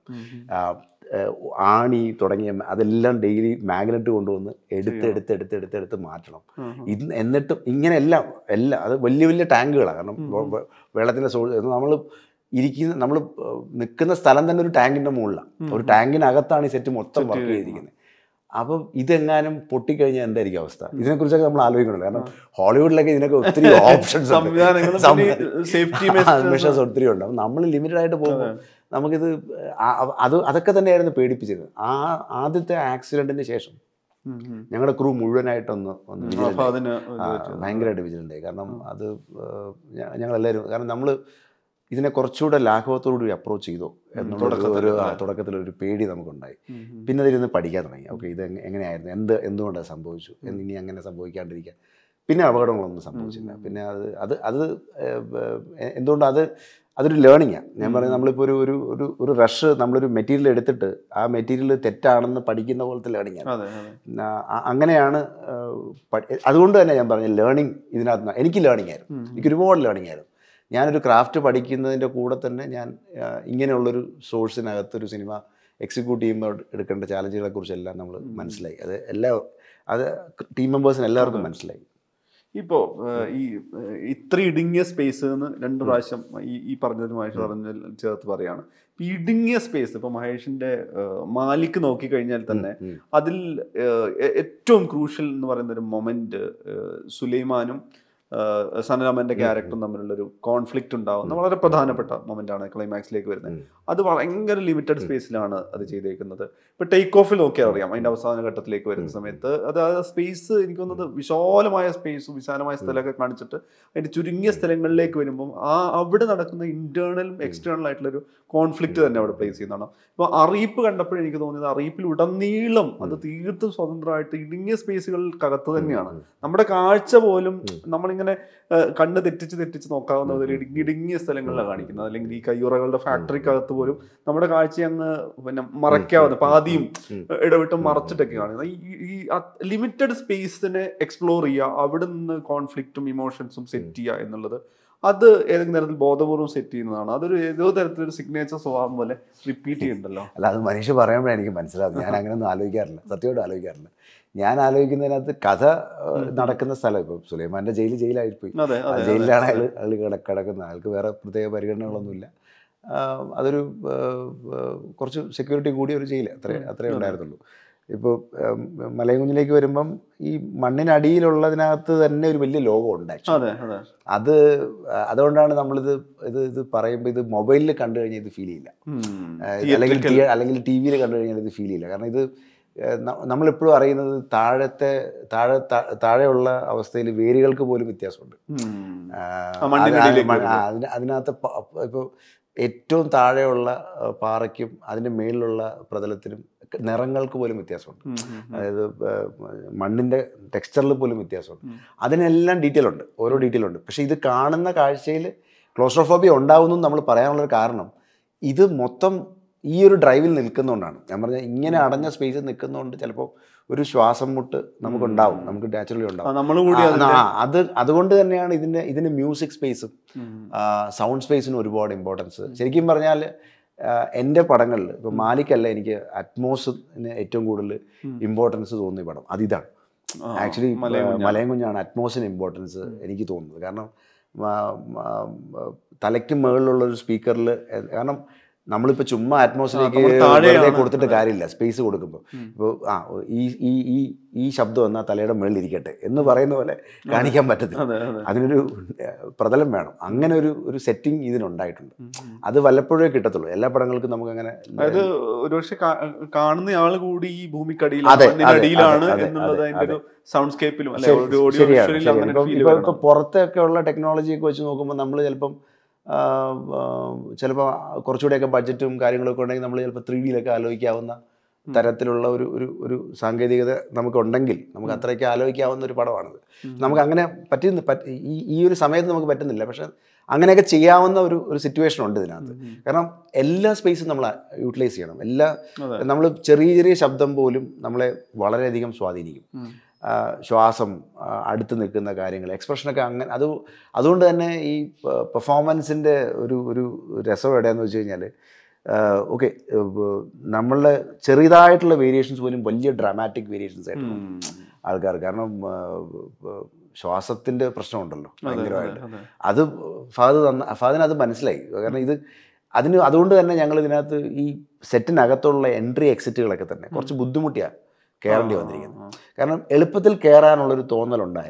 ആണി തുടങ്ങിയ അതെല്ലാം ഡെയിലി മാഗ്നറ്റ് കൊണ്ടുവന്ന് എടുത്ത് എടുത്ത് എടുത്ത് എടുത്ത് എടുത്ത് മാറ്റണം. ഇത് എന്നിട്ടും ഇങ്ങനെയെല്ലാം എല്ലാം അത് വലിയ വലിയ ടാങ്കുകളാണ്. കാരണം വെള്ളത്തിൻ്റെ സോഴ്സ് നമ്മൾ ഇരിക്കുന്ന നമ്മൾ നിൽക്കുന്ന സ്ഥലം തന്നെ ഒരു ടാങ്കിൻ്റെ മുകളിലാണ്. ഒരു ടാങ്കിനകത്താണ് ഈ സെറ്റ് മൊത്തം വർക്ക് ചെയ്തിരിക്കുന്നത്. അപ്പം ഇതെങ്ങാനും പൊട്ടിക്കഴിഞ്ഞാൽ എന്തായിരിക്കും അവസ്ഥ? ഇതിനെക്കുറിച്ചൊക്കെ നമ്മൾ ആലോചിക്കണല്ലോ. കാരണം ഹോളിവുഡിലൊക്കെ ഇതിനൊക്കെ ഒത്തിരി ഓപ്ഷൻസ് മെഷേഴ്സ് ഒത്തിരി ഉണ്ട്. അപ്പം നമ്മൾ ലിമിറ്റഡ് ആയിട്ട് പോകുമ്പോൾ നമുക്കിത് അത് അതൊക്കെ തന്നെയായിരുന്നു പേടിപ്പിച്ചത്. ആ ആദ്യത്തെ ആക്സിഡൻറ്റിന് ശേഷം ഞങ്ങളുടെ ക്രൂ മുഴുവനായിട്ടൊന്ന് ഒന്ന് ഭയങ്കരമായിട്ട് വിജിലൻ്റായി. കാരണം അത് ഞങ്ങളെല്ലാവരും, കാരണം നമ്മൾ ഇതിനെ കുറച്ചുകൂടെ ലാഘവത്തോടുകൂടി അപ്രോച്ച് ചെയ്തോ എന്നുള്ള ഒരു തുടക്കത്തിലൊരു പേടി നമുക്കുണ്ടായി. പിന്നെ അതിലിരുന്ന് പഠിക്കാൻ തുടങ്ങി. ഓക്കെ ഇത് എങ്ങനെയായിരുന്നു, എന്ത് എന്തുകൊണ്ടത് സംഭവിച്ചു, ഇനി അങ്ങനെ സംഭവിക്കാണ്ടിരിക്കാൻ. പിന്നെ അപകടങ്ങളൊന്നും സംഭവിച്ചില്ല. പിന്നെ അത് അത് അത് എന്തുകൊണ്ട് അത് അതൊരു ലേണിങ്ങാണ്. ഞാൻ പറയുന്നത് നമ്മളിപ്പോൾ ഒരു ഒരു ഒരു ഒരു റഷ് നമ്മളൊരു മെറ്റീരിയൽ എടുത്തിട്ട് ആ മെറ്റീരിയൽ തെറ്റാണെന്ന് പഠിക്കുന്ന പോലത്തെ ലേണിങ്ങാണ്. അങ്ങനെയാണ്. അതുകൊണ്ട് തന്നെ ഞാൻ പറഞ്ഞ ലേണിങ് ഇതിനകത്ത് എനിക്ക് ലേണിംഗ് ആയിരുന്നു. എനിക്ക് ഒരുപാട് ലേണിംഗ് ആയിരുന്നു. ഞാനൊരു ക്രാഫ്റ്റ് പഠിക്കുന്നതിൻ്റെ കൂടെ തന്നെ ഞാൻ ഇങ്ങനെയുള്ളൊരു സോഴ്സിനകത്തൊരു സിനിമ എക്സിക്യൂട്ട് ചെയ്യുമ്പോൾ എടുക്കേണ്ട ചാലഞ്ചുകളെ കുറിച്ചെല്ലാം നമ്മൾ മനസ്സിലായി. അത് എല്ലാ അത് ടീം മെമ്പേഴ്സിന് എല്ലാവർക്കും മനസ്സിലായി. ഇപ്പോൾ ഈ ഇത്ര ഇടുങ്ങിയ സ്പേസ് എന്ന് രണ്ട് പ്രാവശ്യം ഈ ഈ പറഞ്ഞത് മഹേഷ് പറഞ്ഞ ചേർത്ത് പറയാണ്. ഇടുങ്ങിയ സ്പേസ് ഇപ്പോൾ മഹേഷിന്റെ മാലിക് നോക്കിക്കഴിഞ്ഞാൽ തന്നെ അതിൽ ഏറ്റവും ക്രൂഷ്യൽ എന്ന് പറയുന്ന ഒരു മൊമെന്റ് സുലൈമാനും സനരാമന്റെ ക്യാരക്ടറും തമ്മിലുള്ളൊരു കോൺഫ്ലിക്റ്റ് ഉണ്ടാവുന്ന വളരെ പ്രധാനപ്പെട്ട മൊമെന്റ് ആണ് ക്ലൈമാക്സിലേക്ക് വരുന്നത്. അത് ഭയങ്കര ലിമിറ്റഡ് സ്പേസിലാണ് അത് ചെയ്തേക്കുന്നത്. ഇപ്പൊ ടേക്ക് ഓഫിൽ നോക്കിയാൽ അറിയാം അതിന്റെ അവസാന ഘട്ടത്തിലേക്ക് വരുന്ന സമയത്ത് അത് ആ സ്പേസ് എനിക്ക് തോന്നുന്നത് വിശാലമായ സ്പേസും വിശാലമായ സ്ഥലമൊക്കെ കാണിച്ചിട്ട് അതിന്റെ ചുരുങ്ങിയ സ്ഥലങ്ങളിലേക്ക് വരുമ്പോൾ ആ അവിടെ നടക്കുന്ന ഇന്റേണലും എക്സ്റ്റേണൽ ആയിട്ടുള്ള ഒരു കോൺഫ്ലിക്റ്റ് തന്നെ അവിടെ പ്ലേസ് ചെയ്യുന്നതാണ്. ഇപ്പൊ അറിയിപ്പ് കണ്ടപ്പോഴും എനിക്ക് തോന്നിയത് അറിയിപ്പിൽ ഉടനീളം അത് തീർത്തും സ്വതന്ത്രമായിട്ട് ഇടുങ്ങിയ സ്പേസുകൾക്കകത്ത് തന്നെയാണ്. നമ്മുടെ കാഴ്ച പോലും നമ്മളിങ്ങനെ കണ്ണ് തെറ്റിച്ച് തെറ്റിച്ച് നോക്കാവുന്ന ഒരു ഇടുങ്ങി ഇടുങ്ങിയ സ്ഥലങ്ങളിലാണ് കാണിക്കുന്നത്. അല്ലെങ്കിൽ ഈ കയ്യുറകളുടെ ഫാക്ടറിക്കകത്ത് പോലും നമ്മുടെ കാഴ്ച അങ്ങ് പിന്നെ മറയ്ക്കാവുന്ന പാതിയും ഇടവിട്ടും മറച്ചിട്ടൊക്കെ കാണുന്നത്. ഈ ലിമിറ്റഡ് സ്പേസിനെ എക്സ്പ്ലോർ ചെയ്യുക, അവിടെ നിന്ന് കോൺഫ്ലിക്റ്റും ഇമോഷൻസും സെറ്റ് ചെയ്യുക എന്നുള്ളത് അത് ഏതെങ്കിലും തരത്തിൽ ബോധപൂർവ്വം സെറ്റ് ചെയ്യുന്നതാണ്. അതൊരു ഏതോ തരത്തിലൊരു സിഗ്നേച്ചർ സ്വഭാവം പോലെ റിപ്പീറ്റ് ചെയ്യുന്നുണ്ടല്ലോ. അല്ല, അത് മനുഷ്യ പറയുമ്പോഴേ എനിക്ക് മനസ്സിലാവും. ഞാൻ അങ്ങനെയൊന്നും ആലോചിക്കാറില്ല, സത്യമായിട്ട് ആലോചിക്കാറില്ല. ഞാൻ ആലോചിക്കുന്നതിനകത്ത് കഥ നടക്കുന്ന സ്ഥലം ഇപ്പോൾ സുലൈമാൻ്റെ ജയിൽ ജയിലായിപ്പോയി, ജയിലിലാണ് അയാൾ അയാൾ കിട കിടക്കുന്നത് അയാൾക്ക് വേറെ പ്രത്യേക പരിഗണനകളൊന്നുമില്ല. അതൊരു കുറച്ച് സെക്യൂരിറ്റി കൂടിയ ഒരു ജയിൽ, അത്രേ അത്രേ ഉണ്ടായിരുന്നുള്ളൂ. ഇപ്പോൾ മലയൻകുഞ്ഞിലേക്ക് വരുമ്പം ഈ മണ്ണിനടിയിലുള്ളതിനകത്ത് തന്നെ ഒരു വലിയ ലോകം ഉണ്ടായി. അത് അതുകൊണ്ടാണ് നമ്മളിത് ഇത് ഇത് പറയുമ്പോൾ ഇത് മൊബൈലിൽ കണ്ടു കഴിഞ്ഞാൽ ഇത് ഫീൽ ചെയ്യില്ല, അല്ലെങ്കിൽ അല്ലെങ്കിൽ ടി വിയിൽ കണ്ടു കഴിഞ്ഞാൽ ഇത് ഫീൽ ചെയ്യില്ല. കാരണം ഇത് നമ്മളെപ്പോഴും അറിയുന്നത് താഴത്തെ താഴെ താഴെയുള്ള അവസ്ഥയിൽ വേരുകൾക്ക് പോലും വ്യത്യാസമുണ്ട്. അതിനകത്ത് ഇപ്പോൾ ഏറ്റവും താഴെയുള്ള പാറയ്ക്കും അതിൻ്റെ മേളിലുള്ള പ്രതലത്തിനും നിറങ്ങൾക്ക് പോലും വ്യത്യാസമുണ്ട്. അതായത് മണ്ണിൻ്റെ ടെക്സ്ചറിൽ പോലും വ്യത്യാസമുണ്ട്. അതിനെല്ലാം ഡീറ്റെയിൽ ഉണ്ട്, ഓരോ ഡീറ്റെയിൽ ഉണ്ട്. പക്ഷേ ഇത് കാണുന്ന കാഴ്ചയിൽ ക്ലോസ്ട്രോഫോബിയ ഉണ്ടാവുന്നു നമ്മൾ പറയാനുള്ളൊരു കാരണം ഇത് മൊത്തം ഈ ഒരു ഡ്രൈവിൽ നിൽക്കുന്നതുകൊണ്ടാണ്. ഞാൻ പറഞ്ഞ ഇങ്ങനെ അടഞ്ഞ സ്പേസിൽ നിൽക്കുന്നതുകൊണ്ട് ചിലപ്പോൾ ഒരു ശ്വാസം മുട്ട് നമുക്കുണ്ടാവും, നമുക്ക് നാച്ചുറലി ഉണ്ടാവും. അത് അതുകൊണ്ട് തന്നെയാണ് ഇതിൻ്റെ ഇതിൻ്റെ മ്യൂസിക് സ്പേസും സൗണ്ട് സ്പേസിനും ഒരുപാട് ഇമ്പോർട്ടൻസ്. ശരിക്കും പറഞ്ഞാൽ എൻ്റെ പടങ്ങളിൽ ഇപ്പോൾ മാലിക്കല്ല എനിക്ക് അറ്റ്മോസിന് ഏറ്റവും കൂടുതൽ ഇമ്പോർട്ടൻസ് തോന്നിയ പടം അതിതാണ്. ആക്ച്വലി മലയൻകുഞ്ഞാണ് അറ്റ്മോസിന് ഇമ്പോർട്ടൻസ് എനിക്ക് തോന്നുന്നത്. കാരണം തലയ്ക്ക് മുകളിലുള്ളൊരു സ്പീക്കറിൽ, കാരണം നമ്മളിപ്പോൾ ചുമ്മാ അറ്റ്മോസ്ഫിയറിലേക്ക് വെറുതെ കൊടുത്തിട്ട് കാര്യമില്ല. സ്പേസ് കൊടുക്കുമ്പോൾ ഇപ്പോൾ ആ ഈ ഈ ഈ ഈ ശബ്ദം എന്നാൽ തലയുടെ മുകളിൽ ഇരിക്കട്ടെ എന്ന് പറയുന്ന പോലെ കാണിക്കാൻ പറ്റത്തില്ല. അതിനൊരു പ്രതലം വേണം. അങ്ങനെ ഒരു ഒരു സെറ്റിംഗ് ഇതിനുണ്ടായിട്ടുണ്ട്. അത് വല്ലപ്പോഴേ കിട്ടത്തുള്ളൂ. എല്ലാ പടങ്ങൾക്കും നമുക്ക് അങ്ങനെ, അതായത് ഒരുപക്ഷെ കാണുന്ന ആൾ കൂടി ഈ ഭൂമിക്കടിയിലാണ് എന്നുള്ളത് അതിന്റെ ഒരു സൗണ്ട്സ്കേപ്പിലും ഇപ്പോൾ പുറത്തൊക്കെ ഉള്ള ടെക്നോളജിയൊക്കെ വെച്ച് നോക്കുമ്പോൾ നമ്മൾ ചിലപ്പം ചിലപ്പോൾ കുറച്ചുകൂടെയൊക്കെ ബഡ്ജറ്റും കാര്യങ്ങളൊക്കെ ഉണ്ടെങ്കിൽ നമ്മൾ ചിലപ്പോൾ ത്രീ ഡിയിലൊക്കെ ആലോചിക്കാവുന്ന തരത്തിലുള്ള ഒരു ഒരു ഒരു സാങ്കേതികത നമുക്കുണ്ടെങ്കിൽ നമുക്ക് അത്രയ്ക്ക് ആലോചിക്കാവുന്ന ഒരു പടമാണിത്. നമുക്ക് അങ്ങനെ പറ്റുന്ന ഈ ഈ ഒരു സമയത്ത് നമുക്ക് പറ്റുന്നില്ല. പക്ഷെ അങ്ങനെയൊക്കെ ചെയ്യാവുന്ന ഒരു ഒരു സിറ്റുവേഷൻ ഉണ്ട് ഇതിനകത്ത്. കാരണം എല്ലാ സ്പേസും നമ്മൾ യൂട്ടിലൈസ് ചെയ്യണം. എല്ലാ നമ്മൾ ചെറിയ ചെറിയ ശബ്ദം പോലും നമ്മളെ വളരെയധികം സ്വാധീനിക്കും. ശ്വാസം, അടുത്ത് നിൽക്കുന്ന കാര്യങ്ങൾ, എക്സ്പ്രഷനൊക്കെ അങ്ങനെ. അത് അതുകൊണ്ട് തന്നെ ഈ പെർഫോമൻസിൻ്റെ ഒരു ഒരു രസം എവിടെയാണെന്ന് വെച്ച് കഴിഞ്ഞാൽ ഓക്കെ നമ്മളുടെ ചെറിയതായിട്ടുള്ള വേരിയേഷൻസ് പോലും വലിയ ഡ്രാമാറ്റിക് വേരിയേഷൻസ് ആയിട്ട് ആൾക്കാർ. കാരണം ശ്വാസത്തിൻ്റെ പ്രശ്നമുണ്ടല്ലോ ഭയങ്കരമായിട്ട്. അത് ഫഹദ് തന്ന ഫഹദിന് അത് മനസ്സിലായി. കാരണം ഇത് അതിന് അതുകൊണ്ട് തന്നെ ഞങ്ങൾ ഇതിനകത്ത് ഈ സെറ്റിനകത്തുള്ള എൻട്രി എക്സിറ്റുകളൊക്കെ തന്നെ കുറച്ച് ബുദ്ധിമുട്ടിയാണ് കയറേണ്ടി വന്നിരിക്കുന്നത്. കാരണം എളുപ്പത്തിൽ കയറാനുള്ളൊരു തോന്നലുണ്ടായ,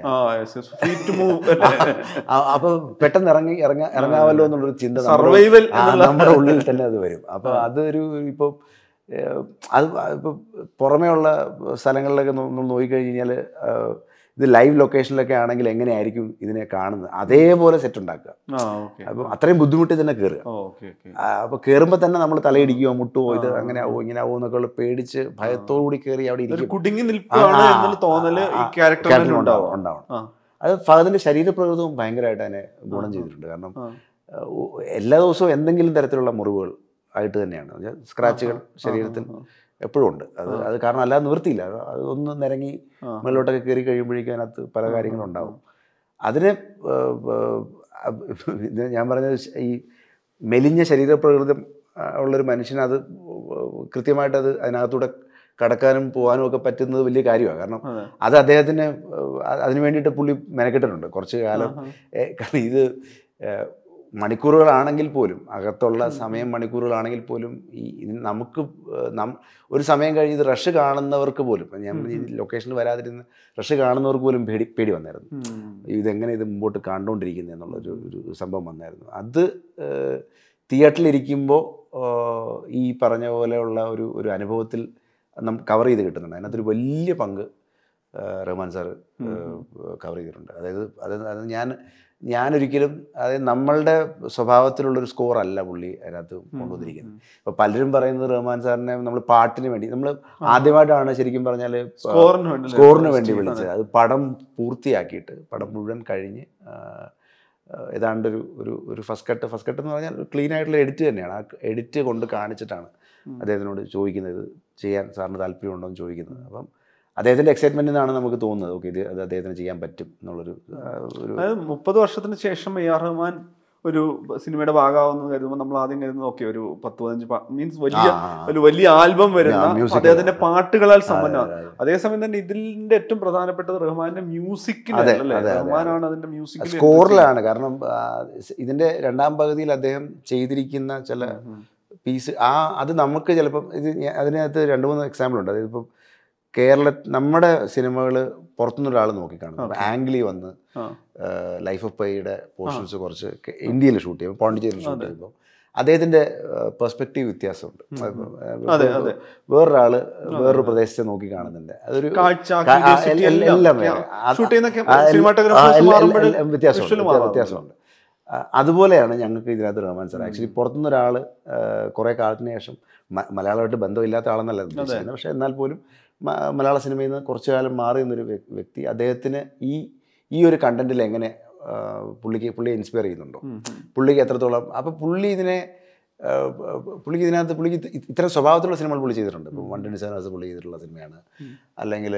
അപ്പോൾ പെട്ടെന്ന് ഇറങ്ങി ഇറങ്ങാ ഇറങ്ങാമല്ലോ എന്നുള്ളൊരു ചിന്ത നമ്മുടെ ഉള്ളിൽ തന്നെ അത് വരും. അപ്പോൾ അതൊരു ഇപ്പോൾ അത് ഇപ്പോൾ പുറമേ ഉള്ള സ്ഥലങ്ങളിലൊക്കെ നമ്മൾ നോക്കിക്കഴിഞ്ഞ് കഴിഞ്ഞാൽ ഇത് ലൈവ് ലൊക്കേഷനിലൊക്കെ ആണെങ്കിൽ എങ്ങനെയായിരിക്കും ഇതിനെ കാണുന്നത്, അതേപോലെ സെറ്റ് ഉണ്ടാക്കുക. അപ്പം അത്രയും ബുദ്ധിമുട്ടി തന്നെ കയറുക. അപ്പോൾ കയറുമ്പോൾ തന്നെ നമ്മൾ തലയിടിക്കുകയോ മുട്ടുമോ ഇത് അങ്ങനെ ആവോ ഇങ്ങനെ ആവോ എന്നൊക്കെ ഉള്ള പേടിച്ച് ഭയത്തോടുകൂടി കയറി അവിടെ ഇരിക്കും. ഉണ്ടാവണം. അത് ഫഹദിന്റെ ശരീരപ്രകൃതവും ഭയങ്കരമായിട്ട് അതിനെ ഗുണം ചെയ്തിട്ടുണ്ട്. കാരണം എല്ലാ ദിവസവും എന്തെങ്കിലും തരത്തിലുള്ള മുറിവുകൾ ആയിട്ട് തന്നെയാണ്, സ്ക്രാച്ചുകൾ ശരീരത്തിൽ എപ്പോഴും ഉണ്ട്. അത് അത് കാരണം അല്ലാതെ നിവൃത്തിയില്ല. അത് ഒന്ന് നിരങ്ങി മുകളിലോട്ടൊക്കെ കയറി കഴിയുമ്പോഴേക്കും അതിനകത്ത് പല കാര്യങ്ങളുണ്ടാവും. അതിനെ ഞാൻ പറഞ്ഞത് ഈ മെലിഞ്ഞ ശരീരപ്രകൃതം ഉള്ളൊരു മനുഷ്യനത് കൃത്യമായിട്ട് അത് അതിനകത്തൂടെ കടക്കാനും പോകാനും ഒക്കെ പറ്റുന്നത് വലിയ കാര്യമാണ്. കാരണം അത് അദ്ദേഹത്തിന് അതിന് വേണ്ടിയിട്ട് പുള്ളി മെനക്കെട്ടിട്ടുണ്ട് കുറച്ച് കാലം. കാരണം ഇത് മണിക്കൂറുകളാണെങ്കിൽ പോലും അകത്തുള്ള സമയം മണിക്കൂറുകളാണെങ്കിൽ പോലും ഈ നമുക്ക് നം ഒരു സമയം കഴിഞ്ഞ് ഇത് റഷ് കാണുന്നവർക്ക് പോലും ഞാൻ ഈ ലൊക്കേഷനിൽ വരാതിരുന്ന് റഷ് കാണുന്നവർക്ക് പോലും പേടി പേടി വന്നായിരുന്നു. ഇതെങ്ങനെ ഇത് മുമ്പോട്ട് കണ്ടുകൊണ്ടിരിക്കുന്നത് എന്നുള്ളൊരു ഒരു സംഭവം വന്നായിരുന്നു. അത് തിയേറ്ററിലിരിക്കുമ്പോൾ ഈ പറഞ്ഞ പോലെയുള്ള ഒരു ഒരു അനുഭവത്തിൽ നം കവർ ചെയ്ത് കിട്ടുന്നുണ്ട്. അതിനകത്തൊരു വലിയ പങ്ക് റഹ്മാൻ സാറ് കവർ ചെയ്തിട്ടുണ്ട്. അതായത് അത് അത് ഞാൻ ഞാനൊരിക്കലും അതായത് നമ്മളുടെ സ്വഭാവത്തിലുള്ളൊരു സ്കോർ അല്ല പുള്ളി അതിനകത്ത് കൊണ്ടുവന്നിരിക്കുന്നത്. ഇപ്പോൾ പലരും പറയുന്നത് റഹ്മാൻ സാറിനെ നമ്മൾ പാട്ടിന് വേണ്ടി നമ്മൾ ആദ്യമായിട്ടാണ് ശരിക്കും പറഞ്ഞാൽ സ്കോറിന് വേണ്ടി വിളിച്ചത്. അത് പടം പൂർത്തിയാക്കിയിട്ട് പടം മുഴുവൻ കഴിഞ്ഞ് ഏതാണ്ടൊരു ഒരു ഒരു ഫസ്റ്റ് കട്ട് ഫസ്റ്റ് കട്ട് എന്ന് പറഞ്ഞാൽ ക്ലീൻ ആയിട്ടുള്ള എഡിറ്റ് തന്നെയാണ്. ആ എഡിറ്റ് കൊണ്ട് കാണിച്ചിട്ടാണ് അദ്ദേഹത്തിനോട് ചോദിക്കുന്നത് ചെയ്യാൻ സാറിന് താല്പര്യമുണ്ടോ എന്ന് ചോദിക്കുന്നത്. അപ്പം അദ്ദേഹത്തിൻ്റെ എക്സൈറ്റ്മെൻറ്റിൽ നിന്നാണ് നമുക്ക് തോന്നുന്നത് ഓക്കെ ഇത് അത് അദ്ദേഹത്തിന് ചെയ്യാൻ പറ്റും എന്നുള്ളൊരു ഒരു അതായത് മുപ്പത് വർഷത്തിന് ശേഷം എ ആർ റഹ്മാൻ ഒരു സിനിമയുടെ ഭാഗമാവുന്നത് കരുതുമ്പോൾ നമ്മൾ ആദ്യം കരുതുന്നത് ഓക്കെ ഒരു പത്ത് പതിനഞ്ച് മീൻസ് വലിയ ഒരു വലിയ ആൽബം വരുന്ന അദ്ദേഹത്തിന്റെ പാട്ടുകളാൽ സമ്പന്നമാണ്. അതേസമയം തന്നെ ഇതിന്റെ ഏറ്റവും പ്രധാനപ്പെട്ടത് റഹ്മാന്റെ മ്യൂസിക്കിലല്ലേ, റഹ്മാനാണ് അതിന്റെ മ്യൂസിക് സ്കോറിലാണ്. കാരണം ഇതിന്റെ രണ്ടാം പകുതിയിൽ അദ്ദേഹം ചെയ്തിരിക്കുന്ന ചില പീസ് ആ അത് നമുക്ക് ചിലപ്പം ഇത് അതിനകത്ത് രണ്ട് മൂന്ന് എക്സാമ്പിൾ ഉണ്ട്. അതായത് ഇപ്പം കേരള നമ്മുടെ സിനിമകൾ പുറത്തുനിന്ന് ഒരാൾ നോക്കിക്കാണും. ആംഗ്ലി വന്ന് ലൈഫ് ഓഫ് പൈയുടെ പോർഷൻസ് കുറച്ച് ഇന്ത്യയിൽ ഷൂട്ട് ചെയ്യുമ്പോൾ പോണ്ടിച്ചേരിയിൽ ഷൂട്ട് ചെയ്യുമ്പോൾ അദ്ദേഹത്തിൻ്റെ പെർസ്പെക്റ്റീവ് വ്യത്യാസമുണ്ട്. വേറൊരാള് വേറൊരു പ്രദേശത്തെ നോക്കി കാണുന്നുണ്ട്. അതൊരു എല്ലാം വ്യത്യാസമുണ്ട് വ്യത്യാസമുണ്ട് അതുപോലെയാണ് ഞങ്ങൾക്ക് ഇതിനകത്ത് റഹ്മാൻ സാർ. ആക്ച്വലി പുറത്തുനിന്ന് ഒരാൾ കുറേ കാലത്തിന് ശേഷം മലയാളമായിട്ട് ബന്ധമില്ലാത്ത ആളെന്നല്ല ഉദ്ദേശിക്കുന്നത്, പക്ഷേ എന്നാൽ പോലും മലയാള സിനിമയിൽ നിന്ന് കുറച്ചു കാലം മാറി നിന്നൊരു വ്യക്തി അദ്ദേഹത്തിന് ഈ ഈ ഒരു കണ്ടന്റിൽ എങ്ങനെ പുള്ളിക്ക് പുള്ളിയെ ഇൻസ്പയർ ചെയ്യുന്നുണ്ടോ, പുള്ളിക്ക് എത്രത്തോളം. അപ്പോൾ പുള്ളി ഇതിനെ പുള്ളിക്ക് ഇതിനകത്ത് പുള്ളിക്ക് ഇത്തരം സ്വഭാവത്തിലുള്ള സിനിമകൾ പുള്ളി ചെയ്തിട്ടുണ്ട്. ഇപ്പം വൺ ട്വൻറ്റി സെവൻ പുള്ളി ചെയ്തിട്ടുള്ള സിനിമയാണ്. അല്ലെങ്കിൽ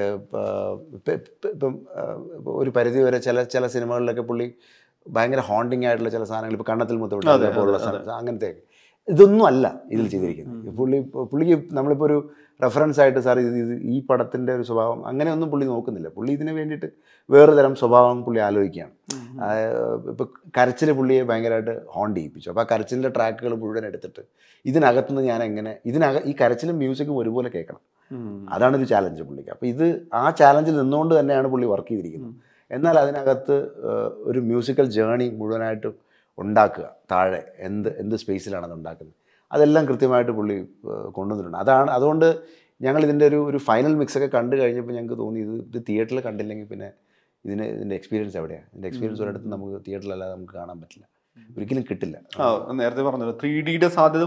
ഇപ്പം ഒരു പരിധി വരെ ചില ചില സിനിമകളിലൊക്കെ പുള്ളി ഭയങ്കര ഹോണ്ടിങ് ആയിട്ടുള്ള ചില സാധനങ്ങൾ ഇപ്പോൾ കണ്ണത്തിൽ മുത്തമിട്ട് പോലുള്ള അങ്ങനത്തെ ഇതൊന്നും അല്ല ഇതിൽ ചെയ്തിരിക്കുന്നത്. പുള്ളി പുള്ളിക്ക് നമ്മളിപ്പോൾ ഒരു റെഫറൻസ് ആയിട്ട് സാർ ഇത് ഇത് ഈ പടത്തിൻ്റെ ഒരു സ്വഭാവം അങ്ങനെയൊന്നും പുള്ളി നോക്കുന്നില്ല. പുള്ളി ഇതിന് വേണ്ടിയിട്ട് വേറെ തരം സ്വഭാവം പുള്ളി ആലോചിക്കുകയാണ്. ഇപ്പോൾ കരച്ചിൽ പുള്ളിയെ ഭയങ്കരമായിട്ട് ഹോണ്ട് ചെയ്യിപ്പിച്ചു. അപ്പോൾ ആ കരച്ചിലിൻ്റെ ട്രാക്കുകൾ മുഴുവൻ എടുത്തിട്ട് ഇതിനകത്തുനിന്ന് ഞാൻ എങ്ങനെ ഇതിനക ഈ കരച്ചിലും മ്യൂസിക്കും ഒരുപോലെ കേൾക്കണം, അതാണ് ഒരു ചാലഞ്ച് പുള്ളിക്ക്. അപ്പോൾ ഇത് ആ ചാലഞ്ചിൽ നിന്നുകൊണ്ട് തന്നെയാണ് പുള്ളി വർക്ക് ചെയ്തിരിക്കുന്നത്. എന്നാൽ അതിനകത്ത് ഒരു മ്യൂസിക്കൽ ജേണി മുഴുവനായിട്ട് ഉണ്ടാക്കുക, താഴെ എന്ത് എന്ത് സ്പേസിലാണ് അത് ഉണ്ടാക്കുന്നത്, അതെല്ലാം കൃത്യമായിട്ട് പുള്ളി കൊണ്ടുവന്നിട്ടുണ്ട്. അതാണ് അതുകൊണ്ട് ഞങ്ങൾ ഇതിൻ്റെ ഒരു ഒരു ഫൈനൽ മിക്സൊക്കെ കണ്ടു കഴിഞ്ഞപ്പോൾ ഞങ്ങൾക്ക് തോന്നി ഇത് ഇത് തിയേറ്ററിൽ കണ്ടില്ലെങ്കിൽ പിന്നെ ഇതിന് ഇതിൻ്റെ എക്സ്പീരിയൻസ് എവിടെയാണ്? ഇതിൻ്റെ എക്സ്പീരിയൻസ് ഒരിടത്ത് നമുക്ക് തിയേറ്ററിലല്ലാതെ നമുക്ക് കാണാൻ പറ്റില്ല, ഒരിക്കലും കിട്ടില്ല. നേരത്തെ പറഞ്ഞല്ലോ ത്രീ ഡിയുടെ സാധ്യത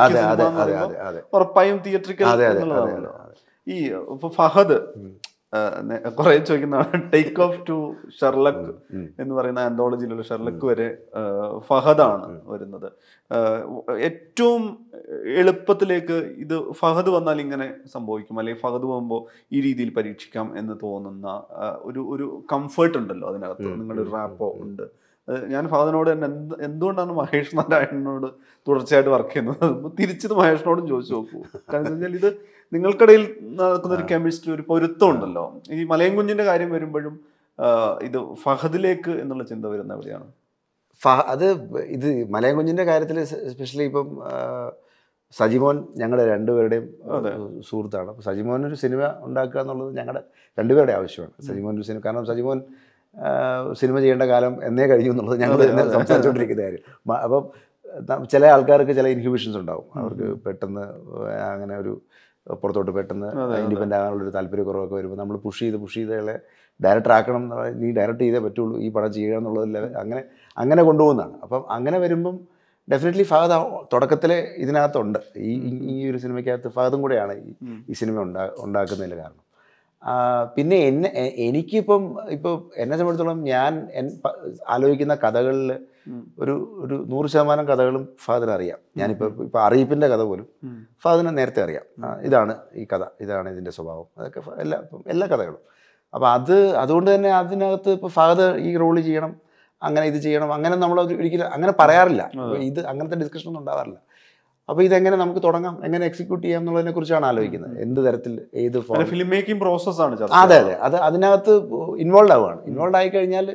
ഉറപ്പായും തിയേറ്ററിൽ. ഈ ഇപ്പൊ ഫഹദ് കുറെ ചോദിക്കുന്നതാണ് ടേക്ക് ഓഫ് ടു ഷെർലക്ക് എന്ന് പറയുന്ന ആന്തോളജിയിലുള്ള ഷെർലക്ക് വരെ ഫഹദാണ് വരുന്നത്. ഏറ്റവും എളുപ്പത്തിലേക്ക് ഇത് ഫഹദ് വന്നാൽ ഇങ്ങനെ സംഭവിക്കും, അല്ലെങ്കിൽ ഫഹദ് പോകുമ്പോൾ ഈ രീതിയിൽ പരീക്ഷിക്കാം എന്ന് തോന്നുന്ന ഒരു ഒരു കംഫേർട്ട് ഉണ്ടല്ലോ അതിനകത്ത്, നിങ്ങളുടെ ഒരു റാപ്പോ ഉണ്ട്. ഞാൻ ഫഹദിനോട് തന്നെ എന്ത് എന്തുകൊണ്ടാണ് മഹേഷ് നാരായണനോട് തുടർച്ചയായിട്ട് വർക്ക് ചെയ്യുന്നത് തിരിച്ചത് മഹേഷിനോടും ചോദിച്ചു നോക്കൂ. കാരണം വെച്ചാൽ ഇത് നിങ്ങൾക്കിടയിൽ നടക്കുന്ന ഒരു കെമിസ്ട്രി, ഒരു പൊരുത്തം ഉണ്ടല്ലോ. ഈ മലയൻകുഞ്ഞിന്റെ കാര്യം വരുമ്പോഴും ഇത് ഫഹദിലേക്ക് എന്നുള്ള ചിന്ത വരുന്ന എവിടെയാണ്? ഫഹ അത് ഇത് മലയൻകുഞ്ഞിന്റെ കാര്യത്തിൽ എസ്പെഷ്യലി ഇപ്പം സജിമോൻ ഞങ്ങളുടെ രണ്ടുപേരുടെയും സുഹൃത്താണ്. അപ്പോൾ സജിമോൻ ഒരു സിനിമ ഉണ്ടാക്കുക എന്നുള്ളത് ഞങ്ങളുടെ രണ്ടുപേരുടെ ആവശ്യമാണ്. സജിമോൻ ഒരു സിനിമ, കാരണം സജിമോൻ സിനിമ ചെയ്യേണ്ട കാലം എന്നേ കഴിഞ്ഞു എന്നുള്ളത് ഞങ്ങൾ തന്നെ സംസാരിച്ചുകൊണ്ടിരിക്കുന്ന കാര്യം. അപ്പം ചില ആൾക്കാർക്ക് ചില ഇൻഹിബിഷൻസ് ഉണ്ടാവും, അവർക്ക് പെട്ടെന്ന് അങ്ങനെ ഒരു പുറത്തോട്ട് പെട്ടെന്ന് ഇൻഡിപെൻഡൻ്റ് ആകാനുള്ളൊരു താല്പര്യക്കുറവൊക്കെ വരുമ്പോൾ നമ്മൾ പുഷ് ചെയ്ത് പുഷ് ചെയ്തകളെ ഡയറക്ടർ ആക്കണം എന്ന് പറഞ്ഞാൽ നീ ഡയറക്റ്റ് ചെയ്തേ പറ്റുള്ളൂ, ഈ പടം ചെയ്യുക എന്നുള്ളതിൽ അങ്ങനെ അങ്ങനെ കൊണ്ടുപോകുന്നതാണ്. അപ്പം അങ്ങനെ വരുമ്പം ഡെഫിനറ്റ്ലി ഫഹദ് തുടക്കത്തിലെ ഇതിനകത്തുണ്ട്. ഈ ഈ ഒരു സിനിമയ്ക്കകത്ത് ഫഹദും കൂടെയാണ് ഈ സിനിമ ഉണ്ടാ ഉണ്ടാക്കുന്നതിൻ്റെ കാരണം. പിന്നെ എന്നെ എനിക്കിപ്പം ഇപ്പോൾ എന്നെ സംബന്ധിച്ചിടത്തോളം ഞാൻ ആലോചിക്കുന്ന കഥകളിൽ ഒരു ഒരു നൂറ് ശതമാനം കഥകളും ഫഹദിന് അറിയാം. ഞാനിപ്പോൾ ഇപ്പോൾ അറിയിപ്പിൻ്റെ കഥ പോലും ഫഹദിനെ നേരത്തെ അറിയാം. ഇതാണ് ഈ കഥ, ഇതാണ് ഇതിൻ്റെ സ്വഭാവം, അതൊക്കെ എല്ലാ എല്ലാ കഥകളും. അപ്പോൾ അത് അതുകൊണ്ട് തന്നെ അതിനകത്ത് ഇപ്പോൾ ഫഹദ് ഈ റോള് ചെയ്യണം, അങ്ങനെ ഇത് ചെയ്യണം, അങ്ങനെ നമ്മൾ ഒരിക്കലും അങ്ങനെ പറയാറില്ല. ഇത് അങ്ങനത്തെ ഡിസ്കഷൻ ഒന്നും ഉണ്ടാവാറില്ല. അപ്പോൾ ഇതെങ്ങനെ നമുക്ക് തുടങ്ങാം, എങ്ങനെ എക്സിക്യൂട്ട് ചെയ്യാം എന്നുള്ളതിനെ കുറിച്ചാണ് ആലോചിക്കുന്നത്. എന്ത് തരത്തിൽ ഏത് ഫിലിം മേക്കിംഗ് പ്രോസസ്സാണ്. അതെ അതെ അത് അതിനകത്ത് ഇൻവോൾവ് ആവുകയാണ്. ഇൻവോൾവ് ആയി കഴിഞ്ഞാൽ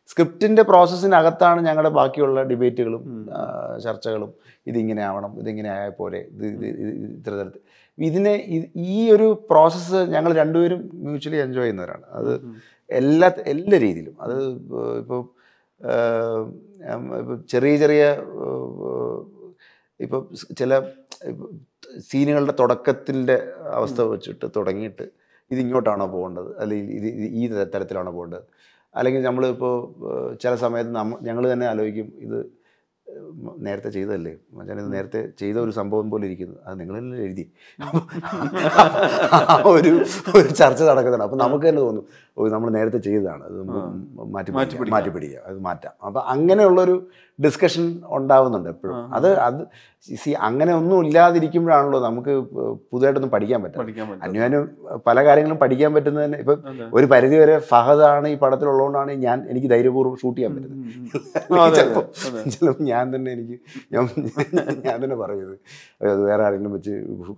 സ്ക്രിപ്റ്റിൻ്റെ പ്രോസസ്സിനകത്താണ് ഞങ്ങളുടെ ബാക്കിയുള്ള ഡിബേറ്റുകളും ചർച്ചകളും. ഇതിങ്ങനെ ആവണം, ഇതിങ്ങനെ ആയാൽ പോലെ, ഇത് ഇത് ഇത്ര തരത്തിൽ. ഇതിനെ ഈ ഒരു പ്രോസസ്സ് ഞങ്ങൾ രണ്ടുപേരും മ്യൂച്വലി എൻജോയ് ചെയ്യുന്നവരാണ്. അത് എല്ലാ എല്ലാ രീതിയിലും. അത് ഇപ്പോൾ ചെറിയ ചെറിയ ഇപ്പോൾ ചില സീനുകളുടെ തുടക്കത്തിൻ്റെ അവസ്ഥ വെച്ചിട്ട് തുടങ്ങിയിട്ട് ഇതിങ്ങോട്ടാണോ പോകേണ്ടത്, അല്ലെങ്കിൽ ഇത് ഈ തരത്തിലാണോ പോകേണ്ടത്, അല്ലെങ്കിൽ നമ്മളിപ്പോൾ ചില സമയത്ത് നമ്മ ഞങ്ങൾ തന്നെ ആലോചിക്കും, ഇത് നേരത്തെ ചെയ്തതല്ലേ മച്ചാൻ, ഇത് നേരത്തെ ചെയ്ത ഒരു സംഭവം പോലെ ഇരിക്കുന്നു, അത് നിങ്ങളെല്ലാം എഴുതി. ഒരു ഒരു ചർച്ച നടക്കുന്നുണ്ട്. അപ്പം നമുക്ക് തന്നെ തോന്നും, ഓ നമ്മൾ നേരത്തെ ചെയ്തതാണ്, അത് മാറ്റി മാറ്റി പിടിക്കുക, അത് മാറ്റാം. അപ്പം അങ്ങനെയുള്ളൊരു ഡിസ്കഷൻ ഉണ്ടാവുന്നുണ്ട് എപ്പോഴും. അത് അത് സി അങ്ങനെ ഒന്നും ഇല്ലാതിരിക്കുമ്പോഴാണല്ലോ നമുക്ക് പുതുതായിട്ടൊന്നും പഠിക്കാൻ പറ്റും. അന്യോന്യം പല കാര്യങ്ങളും പഠിക്കാൻ പറ്റുന്നതന്നെ. ഇപ്പം ഒരു പരിധി വരെ ഫഹദാണ് ഈ പടത്തിലുള്ളതുകൊണ്ടാണ് ഞാൻ എനിക്ക് ധൈര്യപൂർവ്വം ഷൂട്ട് ചെയ്യാൻ പറ്റുന്നത്. ചിലപ്പോൾ ചിലപ്പോൾ ഞാൻ തന്നെ എനിക്ക് ഞാൻ ഞാൻ തന്നെ പറയുന്നത് അത് വേറെ ആരെങ്കിലും വെച്ച്